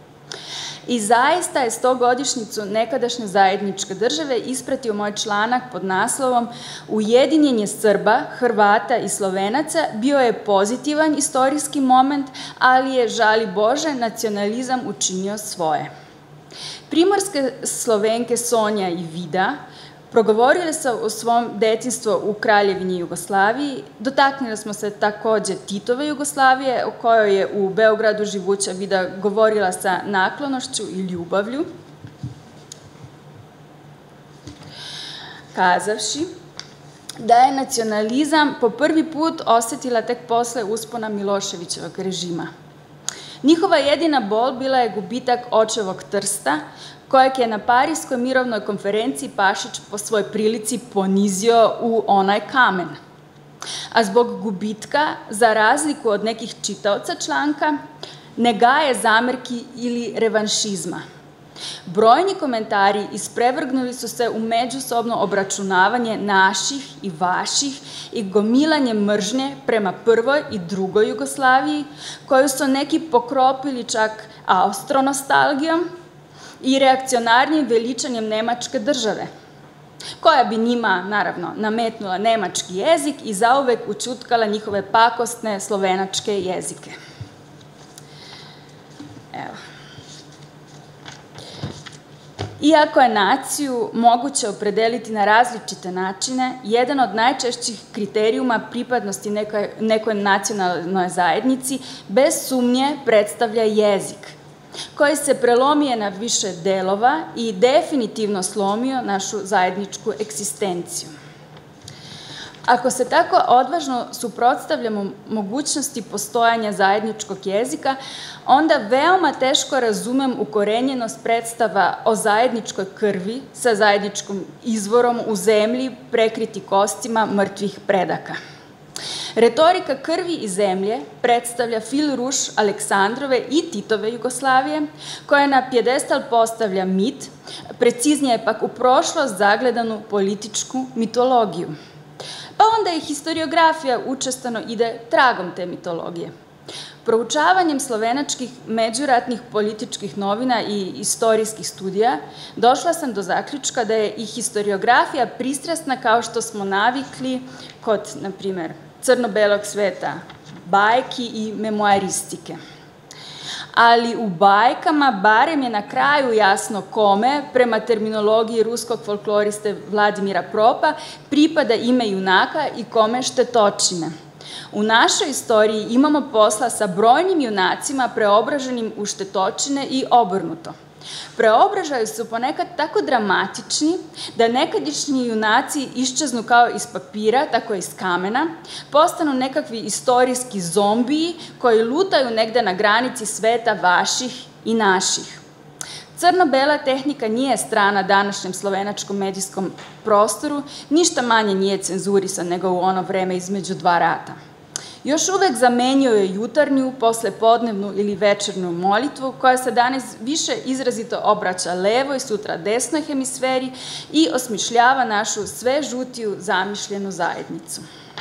I zaista je 100-godišnjicu nekadašnje zajedničke države ispratio moj članak pod naslovom "Ujedinjenje Srba, Hrvata i Slovenaca bio je pozitivan istorijski moment, ali je, žali Bože, nacionalizam učinio svoje." Primorske Slovenke Sonja i Vida progovorile su o svom detinjstvu u Kraljevini Jugoslaviji, dotaknuli smo se takođe Titove Jugoslavije, o kojoj je u Beogradu živuća Vida govorila sa naklonošću i ljubavlju, kazavši: da je nacionalizam po prvi put osetila tek posle uspona Miloševićevog režima. Njihova jedina bol bila je gubitak očevog Trsta, kojeg je na Pariskoj mirovnoj konferenciji Pašić po svoj prilici ponizio u onaj kamen. A zbog gubitka, za razliku od nekih čitaoca članka, ne gaje zamerki ili revanšizma. Brojni komentari isprevrgnuli su se u međusobno obračunavanje naših i vaših i gomilanje mržnje prema prvoj i drugoj Jugoslaviji, koju su neki pokropili čak austronostalgijom i reakcionarnim veličanjem Nemačke države, koja bi njima, naravno, nametnula nemački jezik i zauvek učutkala njihove pakostne slovenačke jezike. Evo. Iako je naciju moguće opredeliti na različite načine, jedan od najčešćih kriterijuma pripadnosti nekoj nacionalnoj zajednici bez sumnje predstavlja jezik, koji se prelomio na više delova i definitivno slomio našu zajedničku egzistenciju. Ako se tako odvažno suprotstavljamo mogućnosti postojanja zajedničkog jezika, onda veoma teško razumem ukorenjenost predstava o zajedničkoj krvi sa zajedničkim izvorom u zemlji prekriti kostima mrtvih predaka. Retorika krvi i zemlje predstavlja fil ruš Aleksandrove i Titove Jugoslavije, koja na pjedestal postavlja mit, preciznije pak u prošlost zagledanu političku mitologiju. Pa onda i historiografija učestano ide tragom te mitologije. Proučavanjem slovenačkih međuratnih političkih novina i istorijskih studija došla sam do zaključka da je i historiografija pristrasna kao što smo navikli kod, na primjer, crno-belog sveta, bajki i memoaristike. Ali u bajkama barem je na kraju jasno kome, prema terminologiji ruskog folkloriste Vladimira Propa, pripada ime junaka i kome štetočine. U našoj istoriji imamo posla sa brojnim junacima preobraženim u štetočine i obrnuto. Preobražaji su ponekad tako dramatični da nekadišnji junaci iščeznu kao iz papira, tako i iz kamena, postanu nekakvi istorijski zombiji koji lutaju negde na granici sveta vaših i naših. Crno-bela tehnika nije strana današnjem slovenačkom medijskom prostoru, ništa manje nije cenzurisan nego u ono vreme između dva rata. Još uvek zamenjuje jutarnju, poslepodnevnu ili večernju molitvu, koja se danas više izrazito obraća levoj, sutra desnoj hemisferi i osmišljava našu sve žutiju zamišljenu zajednicu.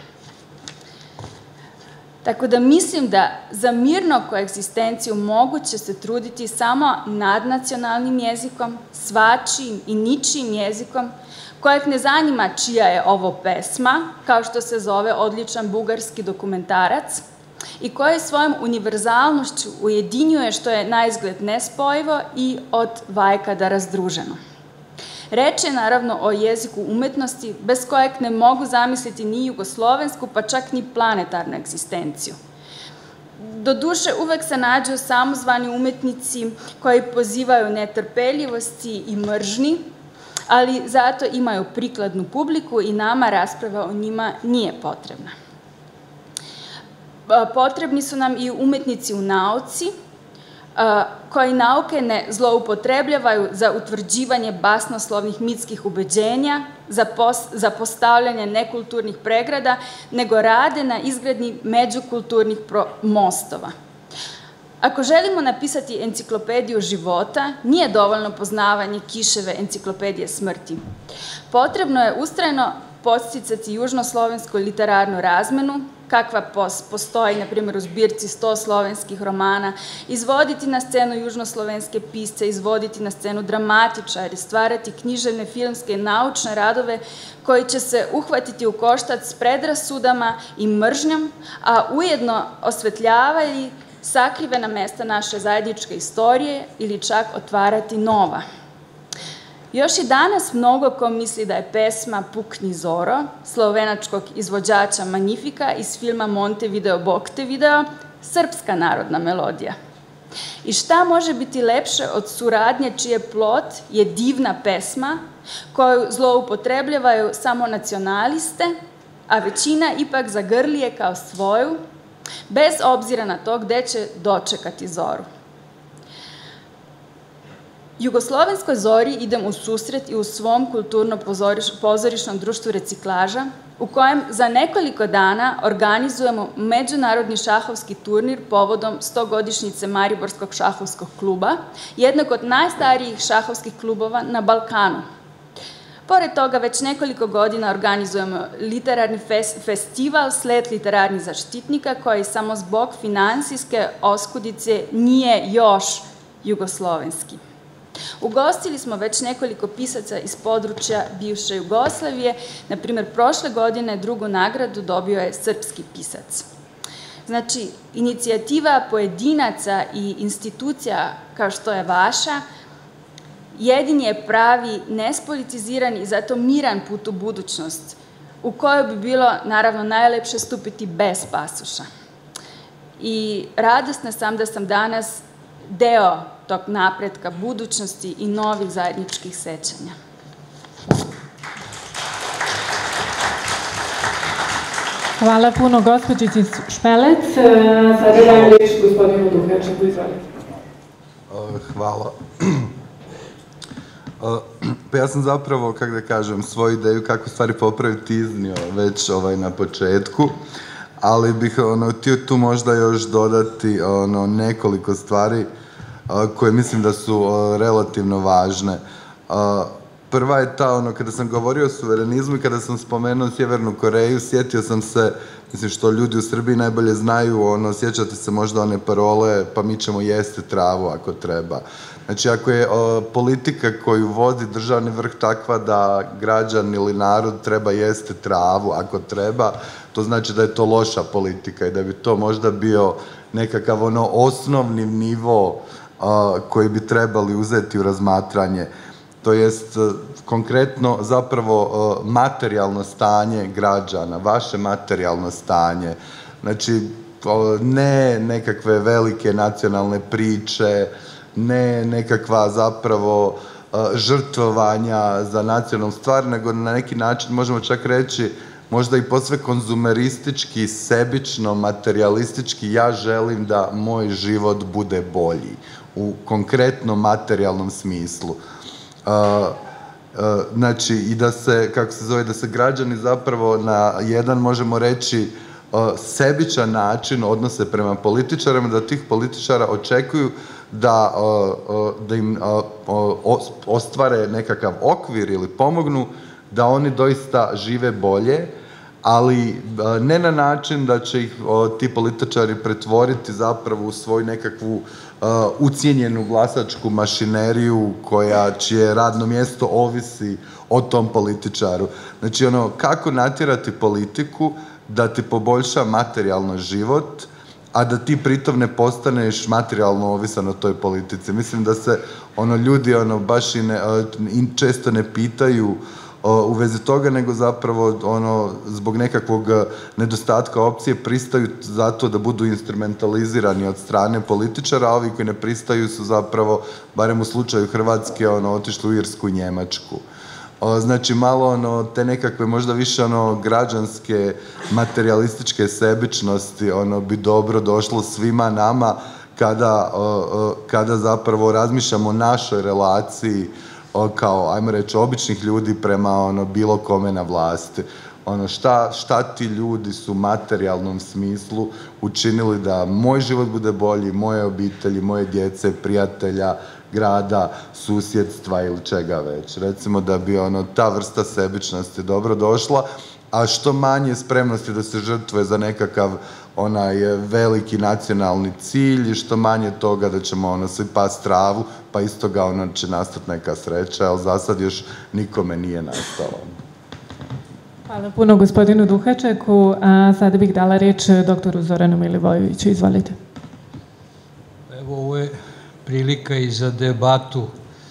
Tako da mislim da za mirno koegzistenciju moguće se truditi samo nadnacionalnim jezikom, svačijim i ničijim jezikom, kojeg ne zanima čija je ovo pesma, kao što se zove odličan bugarski dokumentarac, i koji svojom univerzalnošću ujedinjuje što je na izgled nespojivo i od vajkada razdruženo. Reč je naravno o jeziku umetnosti, bez kojeg ne mogu zamisliti ni jugoslovensku, pa čak ni planetarnu egzistenciju. Doduše, uvek se nađu samozvani umetnici koji pozivaju netrpeljivosti i mržnji, ali zato imaju prikladnu publiku i nama rasprava o njima nije potrebna. Potrebni su nam i umetnici u nauci, koji nauke ne zloupotrebljavaju za utvrđivanje basnoslovnih mitskih ubeđenja, za postavljanje nekulturnih pregrada, nego rade na izgradnji međukulturnih mostova. Ako želimo napisati enciklopediju života, nije dovoljno poznavanje Kiševe enciklopedije smrti. Potrebno je ustrajno podsticati južnoslovensku literarnu razmenu, kakva postoji, na primjer, u zbirci 100 slovenskih romana, izvoditi na scenu južnoslovenske pisce, izvoditi na scenu dramatičare, stvarati književne, filmske i naučne radove koji će se uhvatiti u koštac s predrasudama i mržnjom, a ujedno osvetljavali sakrivena mesta naše zajedničke istorije ili čak otvarati nova. Još i danas mnogo ko misli da je pesma Pukni Zoro, slovenačkog izvođača Magnifika iz filma Montevideo Boktevideo, srpska narodna melodija. I šta može biti lepše od suradnje čije plot je divna pesma koju zloupotrebljavaju samo nacionaliste, a većina ipak zagrli je kao svoju, bez obzira na to gde će dočekati zoru. Jugoslovenskoj zori idem u susret i u svom kulturno-pozorišnom društvu Reciklaža, u kojem za nekoliko dana organizujemo međunarodni šahovski turnir povodom 100-godišnjice Mariborskog šahovskog kluba, jednog od najstarijih šahovskih klubova na Balkanu. Pored toga, već nekoliko godina organizujemo literarni festival Slet literarnih zaštitnika, koji samo zbog finansijske oskudice nije još jugoslovenski. Ugostili smo već nekoliko pisaca iz područja bivše Jugoslavije, na primjer, prošle godine drugu nagradu dobio je srpski pisac. Znači, inicijativa pojedinaca i institucija kao što je vaša, jedini je pravi, nespolitiziran i zato miran put u budućnost, u kojoj bi bilo, naravno, najlepše stupiti bez pasoša. I radosna sam da sam danas deo tog napretka, budućnosti i novih zajedničkih sećanja. Hvala puno, gospođici Špelec. Sada dajem reč gospodinu Duhačeku, izvolite. Hvala. Pa ja sam zapravo, kako da kažem, svoju ideju kako stvari popraviti iznio već na početku, ali bih htio tu možda još dodati nekoliko stvari koje mislim da su relativno važne. Prva je ta, kada sam govorio o suverenizmu i kada sam spomenuo Sjevernu Koreju, sjetio sam se, mislim što ljudi u Srbiji najbolje znaju, sjećate se možda one parole, pa mi ćemo jesti travu ako treba. Znači, ako je politika koju vodi državni vrh takva da građan ili narod treba jesti travu ako treba, to znači da je to loša politika i da bi to možda bio nekakav osnovni nivo koji bi trebali uzeti u razmatranje. To jest konkretno zapravo materijalno stanje građana, vaše materijalno stanje. Znači, ne nekakve velike nacionalne priče, ne nekakva zapravo žrtvovanja za nacionalnu stvar, nego na neki način možemo čak reći možda i posve konzumeristički, sebično, materialistički, ja želim da moj život bude bolji u konkretnom materijalnom smislu. Znači, i da se, kako se zove, da se građani zapravo na jedan, možemo reći, sebičan način odnose prema političarima, da tih političara očekuju da im ostvare nekakav okvir ili pomognu da oni doista žive bolje, ali ne na način da će ih ti političari pretvoriti zapravo u svoju nekakvu ucijenjenu glasačku mašineriju čije radno mjesto ovisi o tom političaru. Znači, kako natjerati politiku da ti poboljša materijalno život, a da ti pritom ne postaneš materijalno ovisan o toj politici. Mislim da se ljudi baš i često ne pitaju u vezi toga, nego zapravo zbog nekakvog nedostatka opcije pristaju zato da budu instrumentalizirani od strane političara, a ovi koji ne pristaju su zapravo, barem u slučaju Hrvatske, otišli u Irsku i Njemačku. Znači, malo te nekakve možda više građanske, materialističke sebičnosti bi dobro došlo svima nama kada zapravo razmišljamo o našoj relaciji kao, ajmo reći, običnih ljudi prema bilo kome na vlasti. Šta ti ljudi su u materijalnom smislu učinili da moj život bude bolji, moje obitelji, moje djece, prijatelja, grada, susjedstva ili čega već. Recimo da bi ta vrsta sebičnosti dobro došla, a što manje spremnosti da se žrtvuje za nekakav onaj veliki nacionalni cilj i što manje toga da ćemo svi past travu, pa iz toga će nastati neka sreća, ali za sad još nikome nije nastalo. Hvala puno gospodinu Duhačeku, a sada bih dala reč doktoru Zoranu Milivojeviću. Izvolite. Evo, ovo je prilika i za debatu.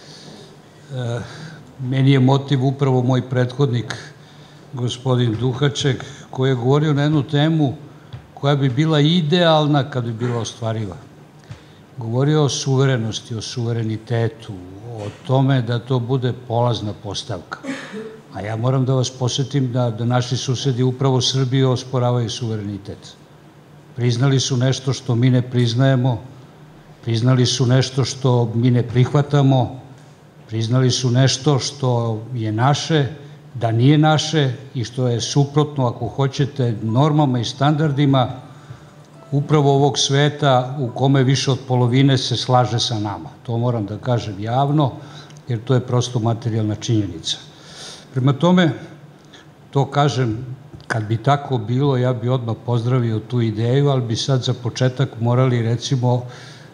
Meni je motiv upravo moj prethodnik, gospodin Duhaček, koji je govorio na jednu temu koja bi bila idealna kad bi bila ostvariva. govorio o suverenosti, o suverenitetu, o tome da to bude polazna postavka. A ja moram da vas podsjetim da naši susedi upravo Srbiji osporavaju suverenitet. Priznali su nešto što mi ne priznajemo, priznali su nešto što mi ne prihvatamo, priznali su nešto što je naše, da nije naše i što je suprotno, ako hoćete, normama i standardima upravo ovog sveta u kome više od polovine se slaže sa nama. To moram da kažem javno, jer to je prosto materijalna činjenica. Prema tome, to kažem, kad bi tako bilo, ja bi odmah pozdravio tu ideju, ali bi sad za početak morali, recimo,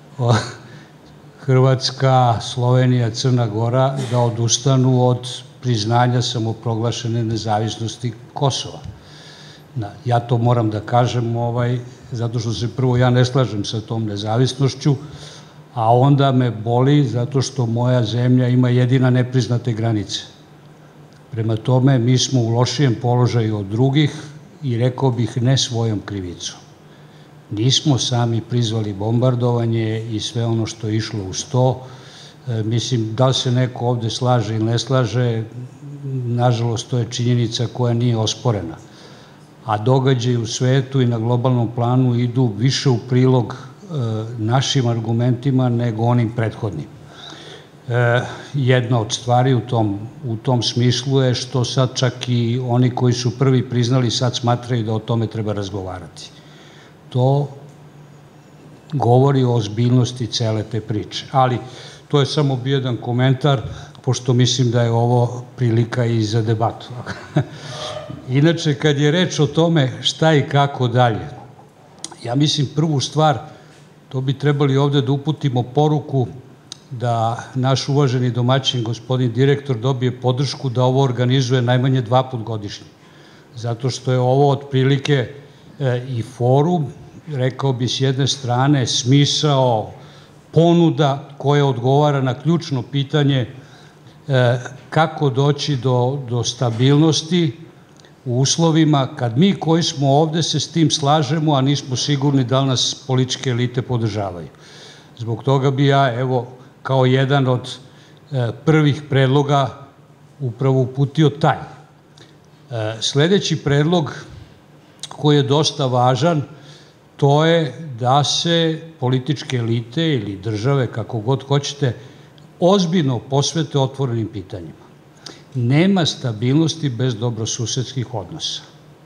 Hrvatska, Slovenija, Crna Gora da odustanu od priznanja samoproglašene nezavisnosti Kosova. Ja to moram da kažem, zato što se prvo ja ne slažem sa tom nezavisnošću, a onda me boli zato što moja zemlja ima jedina nepriznate granice. Prema tome, mi smo u lošijem položaju od drugih i rekao bih ne svojom krivicom. Nismo sami prizvali bombardovanje i sve ono što je išlo uz to. Mislim, da li se neko ovde slaže ili ne slaže, nažalost, to je činjenica koja nije osporena. A događaji u svetu i na globalnom planu idu više u prilog našim argumentima nego onim prethodnim. Jedna od stvari u tom smislu je što sad čak i oni koji su prvi priznali sad smatraju da o tome treba razgovarati. To govori o ozbiljnosti cele te priče. Ali to je samo bio jedan komentar, pošto mislim da je ovo prilika i za debatu. Inače, kad je reč o tome šta i kako dalje, ja mislim prvu stvar, to bi trebali ovde da uputimo poruku da naš uvaženi domaćin, gospodin direktor, dobije podršku da ovo organizuje najmanje 2 puta godišnje. Zato što je ovo otprilike i forum, rekao bi s jedne strane, smisao, ponuda koja odgovara na ključno pitanje kako doći do stabilnosti u uslovima kad mi koji smo ovde se s tim slažemo, a nismo sigurni da li nas političke elite podržavaju. Zbog toga bi ja, evo, kao jedan od prvih predloga upravo uputio taj. Sledeći predlog koji je dosta važan, to je da se političke elite ili države, kako god hoćete, ozbiljno posvete otvorenim pitanjima. Nema stabilnosti bez dobrosusedskih odnosa.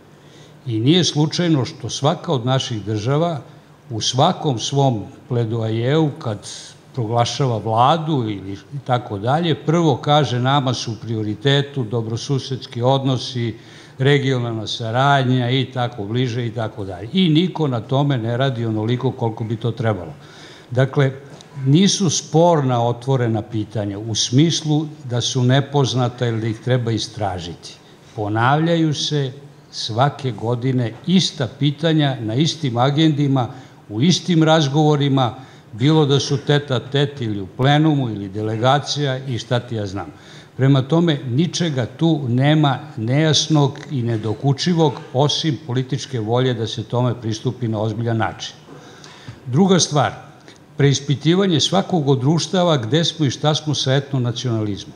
I nije slučajno što svaka od naših država u svakom svom pledoajeu, kad proglašava vladu ili tako dalje, prvo kaže nama su u prioritetu dobrosusedski odnosi, regionalna saradnja i tako bliže i tako dalje. I niko na tome ne radi onoliko koliko bi to trebalo. Dakle, nisu sporna otvorena pitanja u smislu da su nepoznata ili da ih treba istražiti. Ponavljaju se svake godine ista pitanja na istim agendima, u istim razgovorima, bilo da su tete a tete ili u plenumu ili delegacija i šta ti ja znam. Prema tome, ničega tu nema nejasnog i nedokučivog, osim političke volje da se tome pristupi na ozbiljan način. Druga stvar, preispitivanje svakog od društava gde smo i šta smo sa etnonacionalizmom.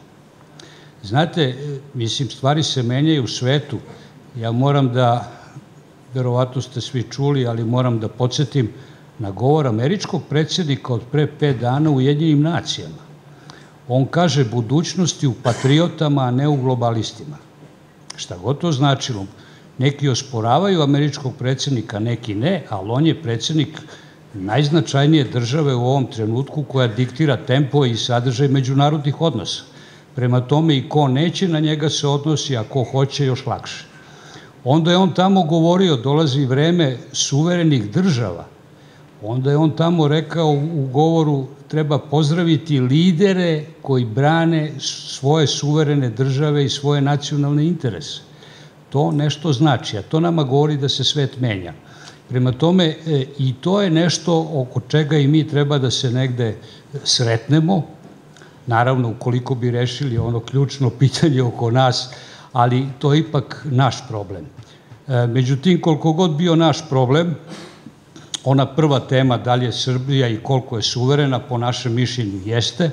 Znate, mislim, stvari se menjaju u svetu. Ja moram da, verovatno ste svi čuli, ali moram da podsjetim na govor američkog predsjednika od pre 5 dana u Ujedinjenim nacijama. On kaže budućnosti u patriotama, a ne u globalistima. Šta god to značilo. Neki osporavaju američkog predsjednika, neki ne, ali on je predsjednik najznačajnije države u ovom trenutku koja diktira tempo i sadržaj međunarodnih odnosa. Prema tome i ko neće na njega se odnosi, a ko hoće još lakše. Onda je on tamo govorio, dolazi vreme suverenih država. Onda je on tamo rekao u govoru treba pozdraviti lidere koji brane svoje suverene države i svoje nacionalne interese. To nešto znači, a to nama govori da se svet menja. Prema tome, i to je nešto oko čega i mi treba da se negde sretnemo, naravno ukoliko bi rešili ono ključno pitanje oko nas, ali to je ipak naš problem. Međutim, koliko god bio naš problem, ona prva tema, da li je Srbija i koliko je suverena, po našem mišljenju jeste,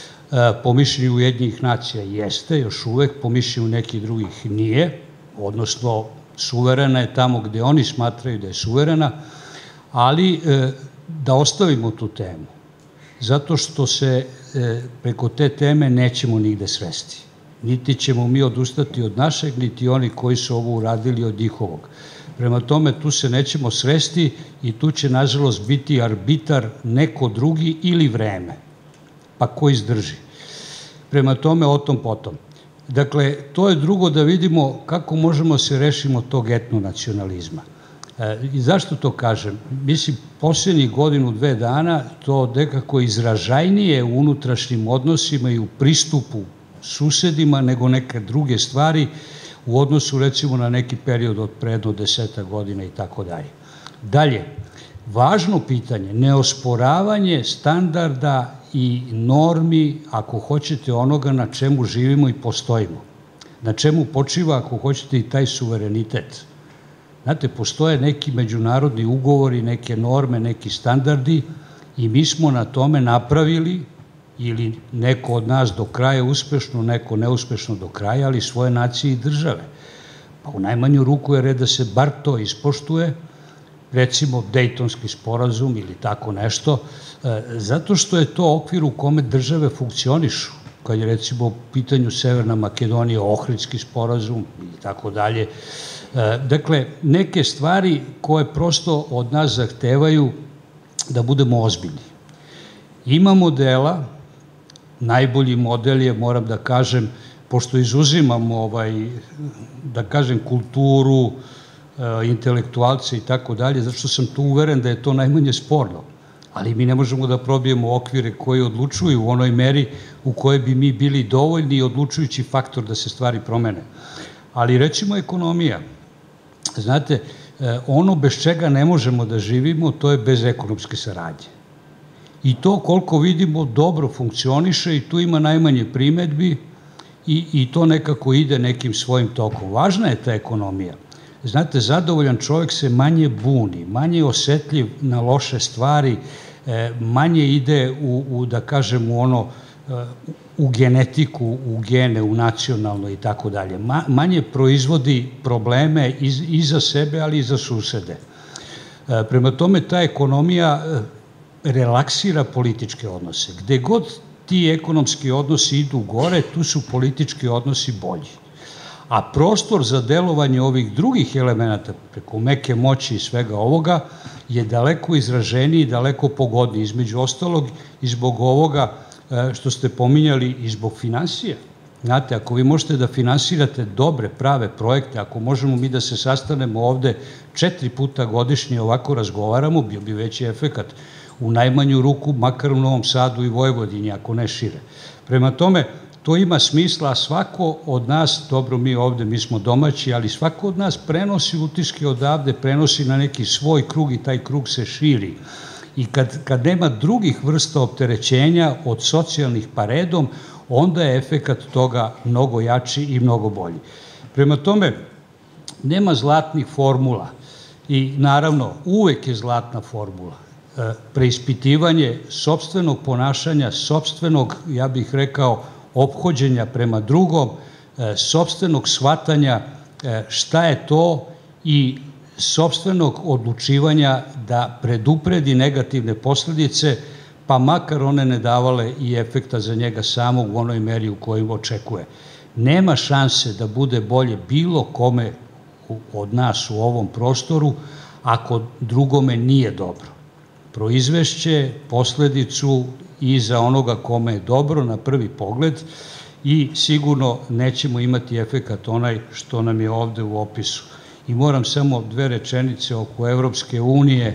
po mišljenju Ujedinjenih nacija jeste, još uvek, po mišljenju nekih drugih nije, odnosno suverena je tamo gde oni smatraju da je suverena, ali da ostavimo tu temu, zato što se preko te teme nećemo nigde sresti. Niti ćemo mi odustati od našeg, niti oni koji su ovo uradili od njihovog. Prema tome, tu se nećemo sresti i tu će, nažalost, biti arbitar neko drugi ili vreme, pa ko izdrži. Prema tome, o tom potom. Dakle, to je drugo, da vidimo kako možemo se rešimo tog etnonacionalizma. I zašto to kažem? Mislim, posljednjih godinu, 2 dana to nekako izražajnije u unutrašnjim odnosima i u pristupu susedima nego neke druge stvari u odnosu, recimo, na neki period od predno 10 godina i tako dalje. Dalje, važno pitanje, neosporavanje standarda i normi, ako hoćete, onoga na čemu živimo i postojimo. Na čemu počiva, ako hoćete, i taj suverenitet. Znate, postoje neki međunarodni ugovori, neke norme, neki standardi i mi smo na tome napravili, ili neko od nas do kraja uspešno, neko neuspešno do kraja, ali svoje nacije i države. Pa u najmanju ruku je red da se bar to ispoštuje, recimo Dejtonski sporazum ili tako nešto, zato što je to okvir u kome države funkcionišu, kad je recimo u pitanju Severna Makedonija, Ohridski sporazum i tako dalje. Dakle, neke stvari koje prosto od nas zahtevaju da budemo ozbiljni. Ima modela, najbolji model je, moram da kažem, pošto izuzimamo, da kažem, kulturu, intelektualce i tako dalje, zato što sam tu uveren da je to najmanje sporno. Ali mi ne možemo da probijemo okvire koji odlučuju u onoj meri u kojoj bi mi bili dovoljni i odlučujući faktor da se stvari promene. Ali recimo ekonomija. Znate, ono bez čega ne možemo da živimo, to je bez ekonomske saradnje. I to, koliko vidimo, dobro funkcioniše i tu ima najmanje primedbi i to nekako ide nekim svojim tokom. Važna je ta ekonomija. Znate, zadovoljan čovjek se manje buni, manje je osetljiv na loše stvari, manje ide da kažem, u genetiku, u gene, u nacionalno i tako dalje. Manje proizvodi probleme i za sebe, ali i za susede. Prema tome, ta ekonomija relaksira političke odnose. Gde god ti ekonomski odnosi idu gore, tu su politički odnosi bolji. A prostor za delovanje ovih drugih elemenata, preko meke moći i svega ovoga, je daleko izraženiji i daleko pogodniji. Između ostalog i zbog ovoga što ste pominjali i zbog finansija. Znate, ako vi možete da finansirate dobre, prave projekte, ako možemo mi da se sastanemo ovde 4 puta godišnje, ovako razgovaramo, bio bi veći efekat u najmanju ruku, makar u Novom Sadu i Vojvodini, ako ne šire. Prema tome, to ima smisla, a svako od nas, dobro, mi ovde, mi smo domaći, ali svako od nas prenosi utiske odavde, prenosi na neki svoj krug i taj krug se širi. I kad nema drugih vrsta opterećenja od socijalnih pa redom, onda je efekat toga mnogo jači i mnogo bolji. Prema tome, nema zlatnih formula i naravno uvek je zlatna formula preispitivanje sopstvenog ponašanja, sopstvenog, ja bih rekao, ophođenja prema drugom, sopstvenog shvatanja šta je to i sopstvenog odlučivanja da predupredi negativne posledice, pa makar one ne davale i efekta za njega samog u onoj meri u kojoj očekuje. Nema šanse da bude bolje bilo kome od nas u ovom prostoru ako drugome nije dobro. Proizvešće posledicu i za onoga kome je dobro na prvi pogled i sigurno nećemo imati efekat onaj što nam je ovde u opisu. I moram samo 2 rečenice oko Evropske unije,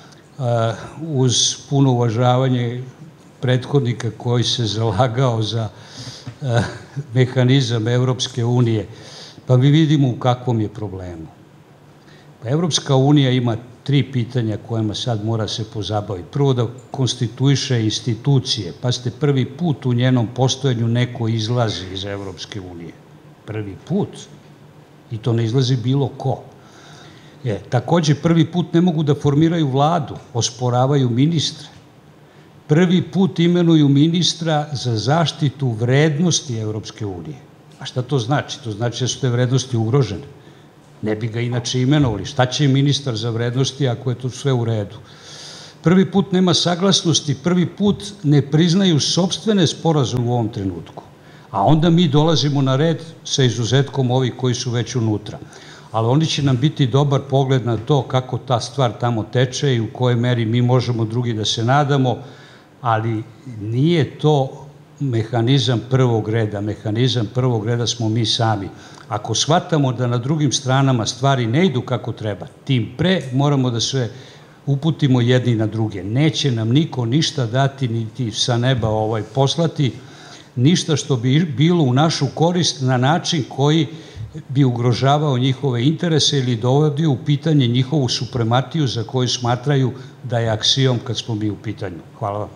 uz puno uvažavanje prethodnika koji se zalagao za mehanizam Evropske unije, pa mi vidimo u kakvom je problemu. Evropska unija ima 3 pitanja kojima sad mora se pozabaviti. Prvo, da konstituiše institucije, pa ste prvi put u njenom postojanju neko izlazi iz Evropske unije. Prvi put. I to ne izlazi bilo ko. Takođe, prvi put ne mogu da formiraju vladu, osporavaju ministre. Prvi put imenuju ministra za zaštitu vrednosti Evropske unije. A šta to znači? To znači da su te vrednosti ugrožene. Ne bi ga inače imenovali. Šta će ministar za vrednosti ako je to sve u redu? Prvi put nema saglasnosti, prvi put ne priznaju sopstvene sporazume u ovom trenutku. A onda mi dolazimo na red sa izuzetkom ovih koji su već unutra. Ali oni će nam biti dobar pogled na to kako ta stvar tamo teče i u kojoj meri mi možemo drugi da se nadamo, ali nije to mehanizam prvog reda. Mehanizam prvog reda smo mi sami. Ako shvatamo da na drugim stranama stvari ne idu kako treba, tim pre moramo da se uputimo jedni na druge. Neće nam niko ništa dati, niti sa neba poslati, ništa što bi bilo u našu korist na način koji bi ugrožavao njihove interese ili dovodio u pitanje njihovu suprematiju za koju smatraju da je aksijom kad smo mi u pitanju. Hvala vam.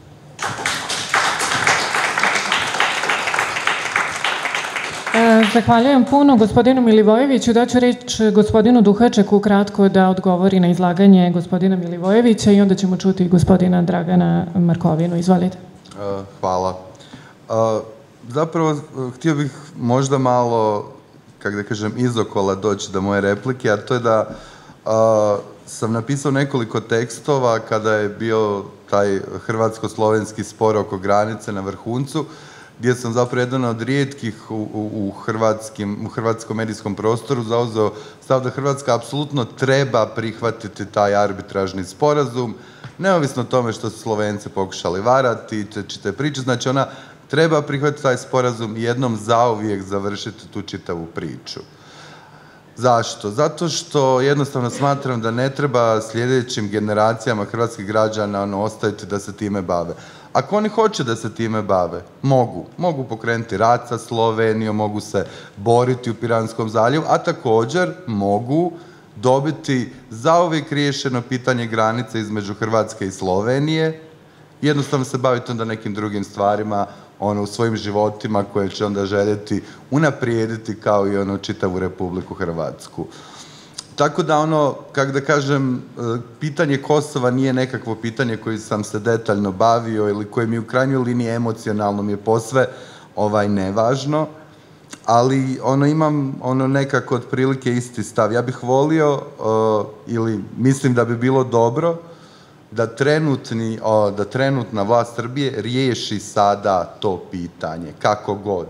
Zahvaljujem puno gospodinu Milivojeviću. Daću reč gospodinu Duhačeku kratko da odgovori na izlaganje gospodina Milivojevića i onda ćemo čuti gospodina Dragana Markovinu. Izvolite. Hvala. Zapravo, htio bih možda malo, kako da kažem, izokola doći do moje replike, a to je da sam napisao nekoliko tekstova kada je bio taj hrvatsko-slovenski spor oko granice na vrhuncu, gdje sam zapravo jedan od rijetkih u hrvatskom medijskom prostoru zauzeo stav da Hrvatska apsolutno treba prihvatiti taj arbitražni sporazum, neovisno o tome što su Slovence pokušali varati, čite priče, znači ona treba prihvatiti taj sporazum i jednom zauvijek završiti tu čitavu priču. Zašto? Zato što jednostavno smatram da ne treba sljedećim generacijama hrvatskih građana ostaviti da se time bave. Ako oni hoće da se time bave, mogu pokrenuti rat sa Slovenijom, mogu se boriti u Piranskom zaljevu, a također mogu dobiti zauvijek riješeno pitanje granice između Hrvatske i Slovenije, jednostavno se baviti onda nekim drugim stvarima u svojim životima koje će onda željeti unaprijediti kao i čitavu Republiku Hrvatsku. Tako da kako da kažem, pitanje Kosova nije nekakvo pitanje koje sam se detaljno bavio ili koje mi u krajnjoj liniji emocionalno mi je posve nevažno, ali imam nekako otprilike isti stav. Ja bih volio ili mislim da bi bilo dobro da trenutna vlast Srbije riješi sada to pitanje, kako god.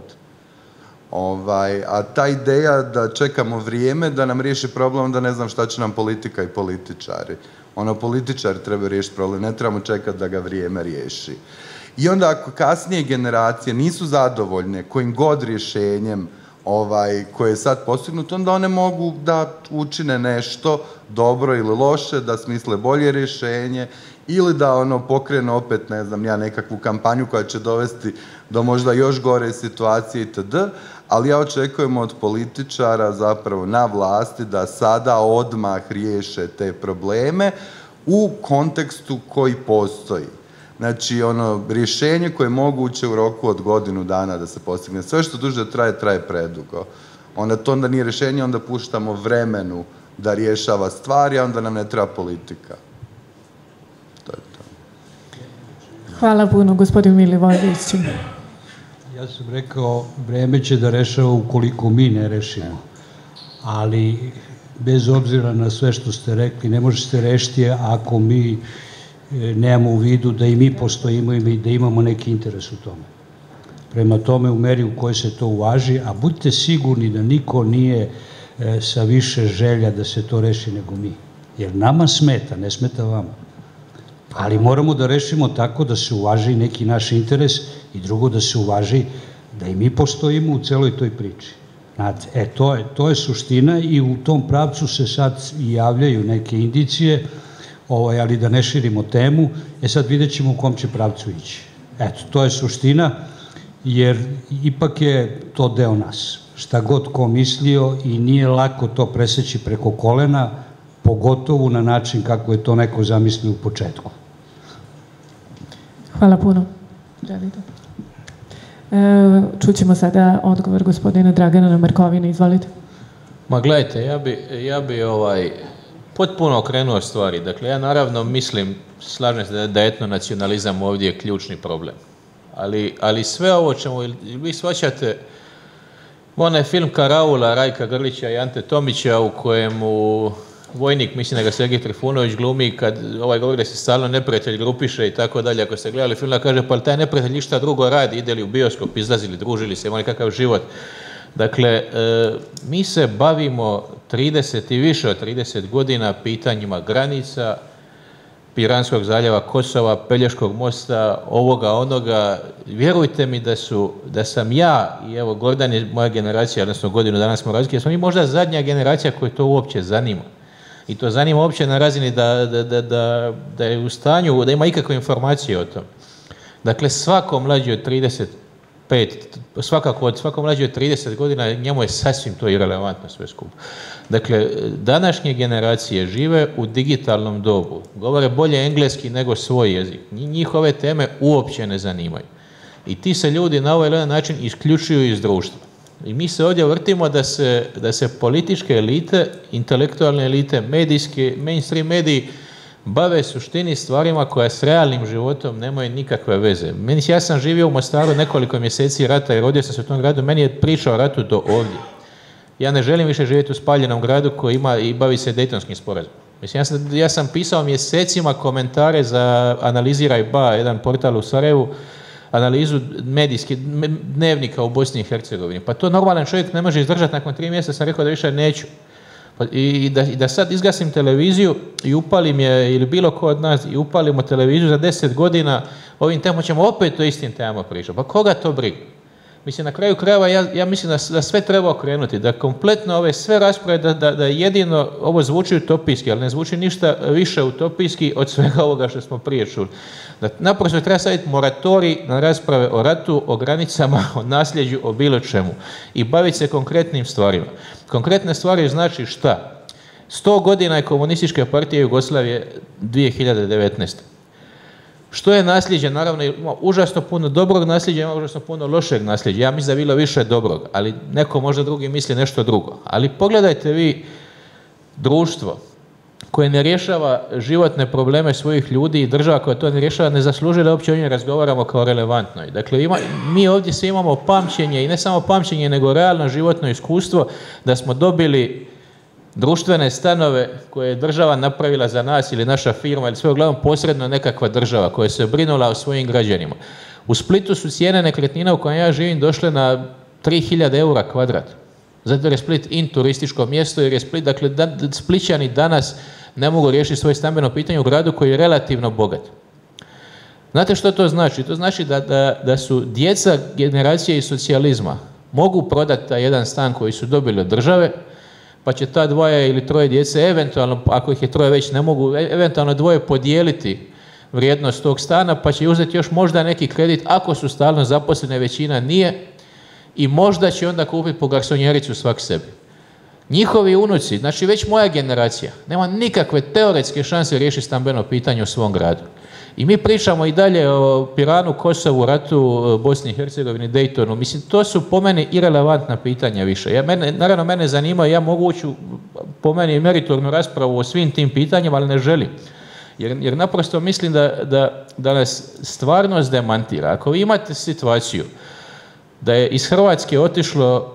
A ta ideja da čekamo vrijeme da nam riješi problem, onda ne znam šta će nam politika i političari. Političari trebaju riješiti problem, ne trebamo čekati da ga vrijeme riješi. I onda ako kasnije generacije nisu zadovoljne kojim god rješenjem koje je sad postignuto, onda one mogu da učine nešto dobro ili loše, da smisle bolje rješenje ili da pokrenu opet, ne znam, nekakvu kampanju koja će dovesti do možda još gore situacije itd. Ali ja očekujem od političara zapravo na vlasti da sada odmah riješe te probleme u kontekstu koji postoji. Znači, rješenje koje je moguće u roku od godinu dana da se postigne. Sve što duže traje predugo. To onda nije rješenje, onda puštamo vremenu da rješava stvari, a onda nam ne treba politika. To je to. Hvala puno, gospodin Milivojević. Ja sam rekao, vreme će da rešava ukoliko mi ne rešimo. Ali, bez obzira na sve što ste rekli, ne možete rešiti ako mi nemamo u vidu da i mi postojimo i da imamo neki interes u tome. Prema tome, u meri u kojoj se to uvaži, a budite sigurni da niko nije sa više želja da se to reši nego mi. Jer nama smeta, ne smeta vama. Ali moramo da rešimo tako da se uvaži neki naš interes i drugo da se uvaži da i mi postojimo u celoj toj priči. Znate, to je suština i u tom pravcu se sad i javljaju neke indicije, ali da ne širimo temu, sad vidjet ćemo u kom će pravcu ići. Eto, to je suština, jer ipak je to deo nas. Šta god ko mislio i nije lako to preseći preko kolena, pogotovo na način kako je to neko zamislio u početku. Hvala puno. Čućemo sada odgovor gospodina Dragana Markovina. Izvolite. Ma gledajte, ja bi potpuno okrenuo stvari. Dakle, ja naravno mislim, slažem se da je etnonacionalizam ovdje ključni problem. Ali sve ovo čemu vi shvaćate, onaj film Karaula, Rajka Grlića i Ante Tomića u kojemu vojnik, mislim da ga Sergej Trifunović glumi, kad govori da se stalno neprijatelj grupiše i tako dalje. Ako ste gledali film, kaže, pa taj neprijatelj ništa drugo radi, ide li u bioskop, izlazili, družili se, ima nekakav život. Dakle, mi se bavimo 30 i više od 30 godina pitanjima granica, Piranskog zaljeva, Kosova, Pelješkog mosta, ovoga, onoga. Vjerujte mi da sam ja, i evo Gordan je moja generacija, odnosno godinu dana smo razlike, smo mi možda zadnja generacija koja to uopće zanima. I to zanima uopće na razini da je u stanju, da ima ikakve informacije o tom. Dakle, svako mlađi od svako mlađi od 30 godina, njemu je sasvim to irelevantno sve skupo. Dakle, današnje generacije žive u digitalnom dobu, govore bolje engleski nego svoj jezik. Njihove teme uopće ne zanimaju. I ti se ljudi na ovaj način isključuju iz društva. I mi se ovdje vrtimo da se političke elite, intelektualne elite, medijske, mainstream mediji bave suštini stvarima koja s realnim životom nemaju nikakve veze. Ja sam živio u Mostaru nekoliko mjeseci rata i rodio sam se u tom gradu, meni je priča o ratu do ovdje. Ja ne želim više živjeti u spaljenom gradu koji ima i bavi se Dejtonskim sporazumom. Mislim, ja sam pisao mjesecima komentare za Analiziraj Ba, jedan portal u Sarajevu, analizu medijskih dnevnika u Bosni i Hercegovini. Pa to normalan čovjek ne može izdržati. Nakon 3 mjeseca sam rekao da više neću. I da sad izgasim televiziju i upalim je, ili bilo ko od nas, i upalimo televiziju za 10 godina, ovim temama ćemo opet o istim temama pričati. Pa koga to briga? Mislim, na kraju krajeva ja mislim da sve treba okrenuti, da kompletno ove sve rasprave, da jedino ovo zvuči utopijski, ali ne zvuči ništa više utopijski od svega ovoga što smo prije čuli. Da naprosto treba staviti moratorij na rasprave o ratu, o granicama, o nasljeđu, o bilo čemu i baviti se konkretnim stvarima. Konkretne stvari znači šta? 100 godina je Komunističke partije Jugoslavije 2019. Što je nasljeđe? Naravno, ima užasno puno dobrog nasljeđa, ima užasno puno lošeg nasljeđa. Ja mislim da je bilo više dobrog, ali neko možda drugi misli nešto drugo. Ali pogledajte vi društvo koje ne rješava životne probleme svojih ljudi i država koja to ne rješava, ne zaslužuje da uopće o njoj razgovaramo kao relevantnoj. Dakle, mi ovdje svi imamo pamćenje, i ne samo pamćenje, nego realno životno iskustvo da smo dobili društvene stanove koje je država napravila za nas ili naša firma ili sve uglavnom posredno nekakva država koja se brinula o svojim građanima. U Splitu su cijene nekretnina u kojem ja živim došle na 3000 eura kvadrat. Zato je Split turističko mjesto, jer je Split, dakle, Splićani danas ne mogu riješiti svoje stambeno pitanje u gradu koji je relativno bogat. Znate što to znači? To znači da su djeca generacije iz socijalizma mogu prodati taj jedan stan koji su dobili od države, pa će ta 2 ili 3 djece eventualno, ako ih je 3 već ne mogu, eventualno 2 podijeliti vrijednost tog stana, pa će uzeti još možda neki kredit, ako su stalno zaposlene, većina nije, i možda će onda kupiti po garsonjericu svak sebi. Njihovi unuci, znači već moja generacija, nema nikakve teoretske šanse riješiti stambeno pitanje u svom gradu. I mi pričamo i dalje o Piranu, Kosovu, ratu, Bosni i Hercegovini, Daytonu. Mislim, to su po meni irelevantna pitanja više. Naravno, mene zanima, ja mogu ući po meni meritornu raspravu o svim tim pitanjima, ali ne želim. Jer naprosto mislim da nas stvarnost demantira. Ako vi imate situaciju da je iz Hrvatske otišlo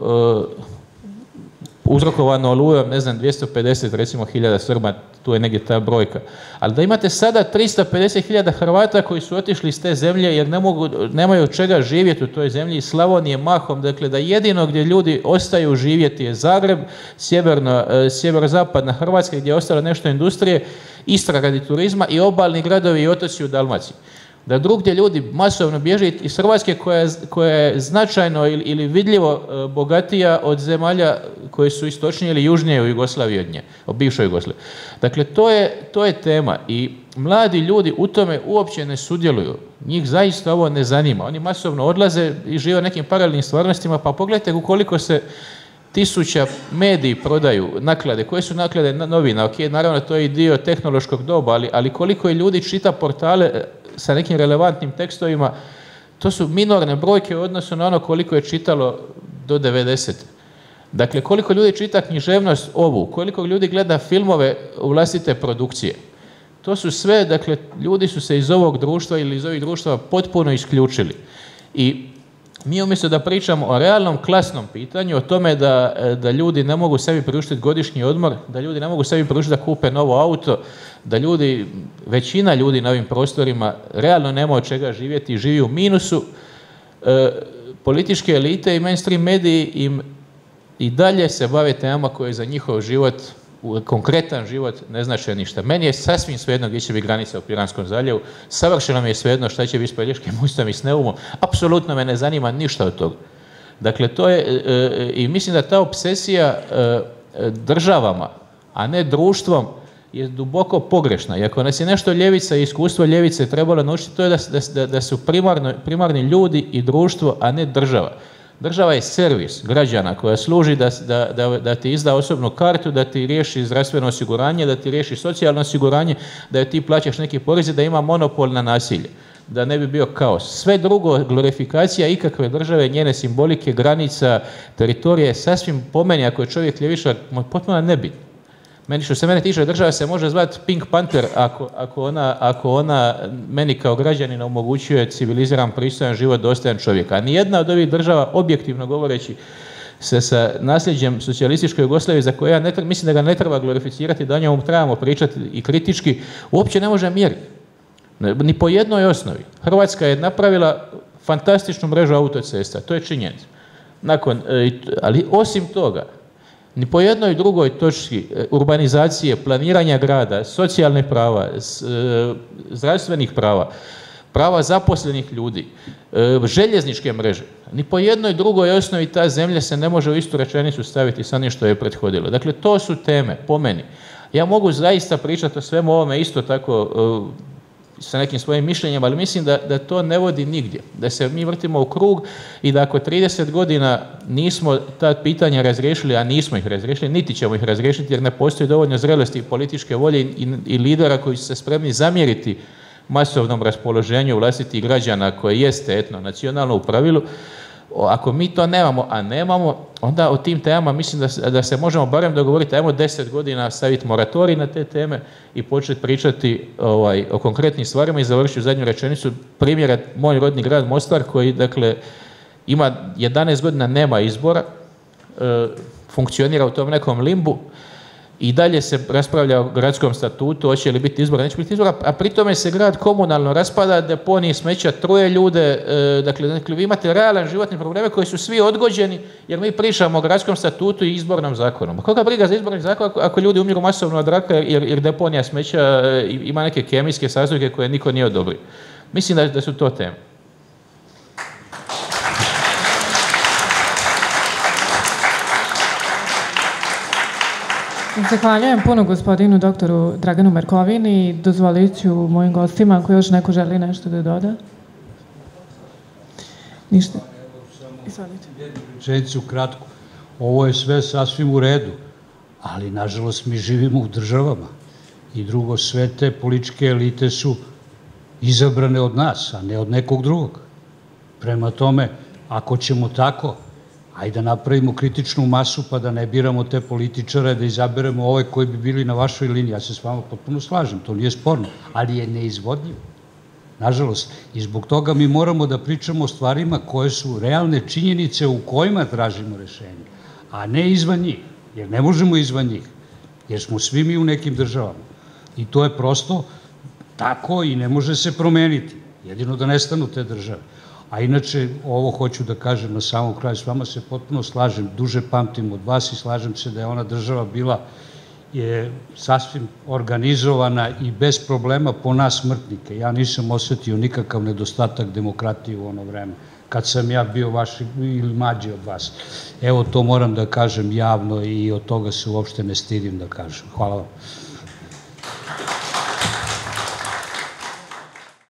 uzrokovano olujom, 250 recimo hiljada Srba, tu je negdje ta brojka. Ali da imate sada 350.000 Hrvata koji su otišli iz te zemlje jer nemaju od čega živjeti u toj zemlji, iz Slavonije mahom, dakle da jedino gdje ljudi ostaju živjeti je Zagreb, sjeverozapadna Hrvatska gdje je ostalo nešto industrije, Istra radi turizma i obalni gradovi i otoci u Dalmaciji. Da drugdje ljudi masovno bježe iz Hrvatske koja je značajno ili vidljivo bogatija od zemalja koje su istočnije ili južnije u Jugoslaviji od nje, o bivšoj Jugoslaviji. Dakle, to je tema i mladi ljudi u tome uopće ne sudjeluju. Njih zaista ovo ne zanima. Oni masovno odlaze i žive u nekim paralelnim stvarnostima, pa pogledajte koliko se tisuća mediji prodaju, naklade. Koje su naklade novina? Ok, naravno to je i dio tehnološkog doba, ali koliko je ljudi čita portale sa nekim relevantnim tekstovima, to su minorne brojke u odnosu na ono koliko je čitalo do 90. Dakle, koliko ljudi čita književnost ovu, koliko ljudi gleda filmove vlastite produkcije. To su sve, dakle, ljudi su se iz ovog društva ili iz ovih društva potpuno isključili. I mi umjesto da pričamo o realnom klasnom pitanju, o tome da ljudi ne mogu sebi priuštiti godišnji odmor, da ljudi ne mogu sebi priuštiti da kupe novo auto, da većina ljudi na ovim prostorima realno nema od čega živjeti i živi u minusu, političke elite i mainstream mediji im i dalje se bave temama koje za njihov život, konkretan život, ne znače ništa. Meni je sasvim svejedno gdje će biti granica u Piranskom zaljevu, savršeno mi je svejedno šta će biti s Pelješkim mostom i s Neumom, apsolutno me ne zanima ništa od toga. Dakle, to je, i mislim da ta obsesija državama, a ne društvom, je duboko pogrešna. I ako nas je nešto ljevica i iskustvo ljevice trebalo naučiti, to je da su primarni ljudi i društvo, a ne država. Država je servis građana koja služi da ti izda osobnu kartu, da ti riješi zdravstveno osiguranje, da ti riješi socijalno osiguranje, da ti plaćaš neki porez, da ima monopol na nasilje, da ne bi bio kaos. Sve drugo, glorifikacija ikakve države, njene simbolike, granica, teritorije je sasvim, po meni, ako je čovjek ljevičar, potpuno nebitno. Što se mene tiče, država se može zvati Pink Panther ako ona meni kao građanina omogućuje civiliziran, pristojan život, dostojan čovjeka. A nijedna od ovih država, objektivno govoreći, se sa nasljeđem socijalističke Jugoslavije, za koje ja mislim da ga ne treba glorificirati, da o njemu trebamo pričati i kritički, uopće ne može mjeriti. Ni po jednoj osnovi. Hrvatska je napravila fantastičnu mrežu autocesta, to je činjenica. Ali osim toga, ni po jednoj drugoj točki urbanizacije, planiranja grada, socijalnih prava, zdravstvenih prava, prava zaposlenih ljudi, željezničke mreže, ni po jednoj drugoj osnovi ta zemlja se ne može u istu rečenicu staviti sa onim što je prethodilo. Dakle, to su teme, po meni. Ja mogu zaista pričati o svemu ovome isto tako sa nekim svojim mišljenjem, ali mislim da to ne vodi nigdje. Da se mi vrtimo u krug i da ako 30 godina nismo ta pitanja razriješili, a nismo ih razriješili, niti ćemo ih razriješiti jer ne postoji dovoljno zrelosti i političke volje i lidera koji su se spremni zamjeriti masovnom raspoloženju vlastitih građana koje jeste etno-nacionalno u pravilu. Ako mi to nemamo, a nemamo, onda o tim temama mislim da se možemo barem dogovoriti, ajmo 10 godina staviti moratorij na te teme i početi pričati o konkretnim stvarima i završiti u zadnju rečenicu primjera moj rodni grad Mostar koji, dakle, ima 11 godina, nema izbora, funkcionira u tom nekom limbu i dalje se raspravlja o gradskom statutu, hoće li biti izbora, neće biti izbora, a pri tome se grad komunalno raspada, deponiji smeća truje ljude, dakle vi imate realan životni probleme koji su svi odgođeni jer mi pričamo o gradskom statutu i izbornom zakonu. Koga briga za izborni zakon ako ljudi umiru masovno od raka jer deponija smeća ima neke kemijske sastojke koje niko nije odobrio. Mislim da su to teme. Zahvaljujem puno gospodinu doktoru Draganu Markovini i dozvolit ću mojim gostima ako još neko želi nešto da doda. Ništa. Izvolite. Jednu rečenicu kratko. Ovo je sve sasvim u redu, ali nažalost mi živimo u državama i drugo, sve te političke elite su izabrane od nas, a ne od nekog drugog. Prema tome, ako ćemo tako, ajde da napravimo kritičnu masu pa da ne biramo te političare, da izaberemo ove koji bi bili na vašoj liniji. Ja se s vama potpuno slažem, to nije sporno, ali je neizvodljivo. Nažalost, i zbog toga mi moramo da pričamo o stvarima koje su realne činjenice u kojima tražimo rešenje, a ne izvan njih, jer ne možemo izvan njih, jer smo svi mi u nekim državama. I to je prosto tako i ne može se promeniti, jedino da nestanu te države. A inače, ovo hoću da kažem na samom kraju, s vama se potpuno slažem, duže pamtim od vas i slažem se da je ona država bila sasvim organizovana i bez problema po nas smrtnike. Ja nisam osetio nikakav nedostatak demokratije u ono vreme, kad sam ja bio vaš ili mlađi od vas. Evo, to moram da kažem javno i od toga se uopšte ne stidim da kažem. Hvala vam.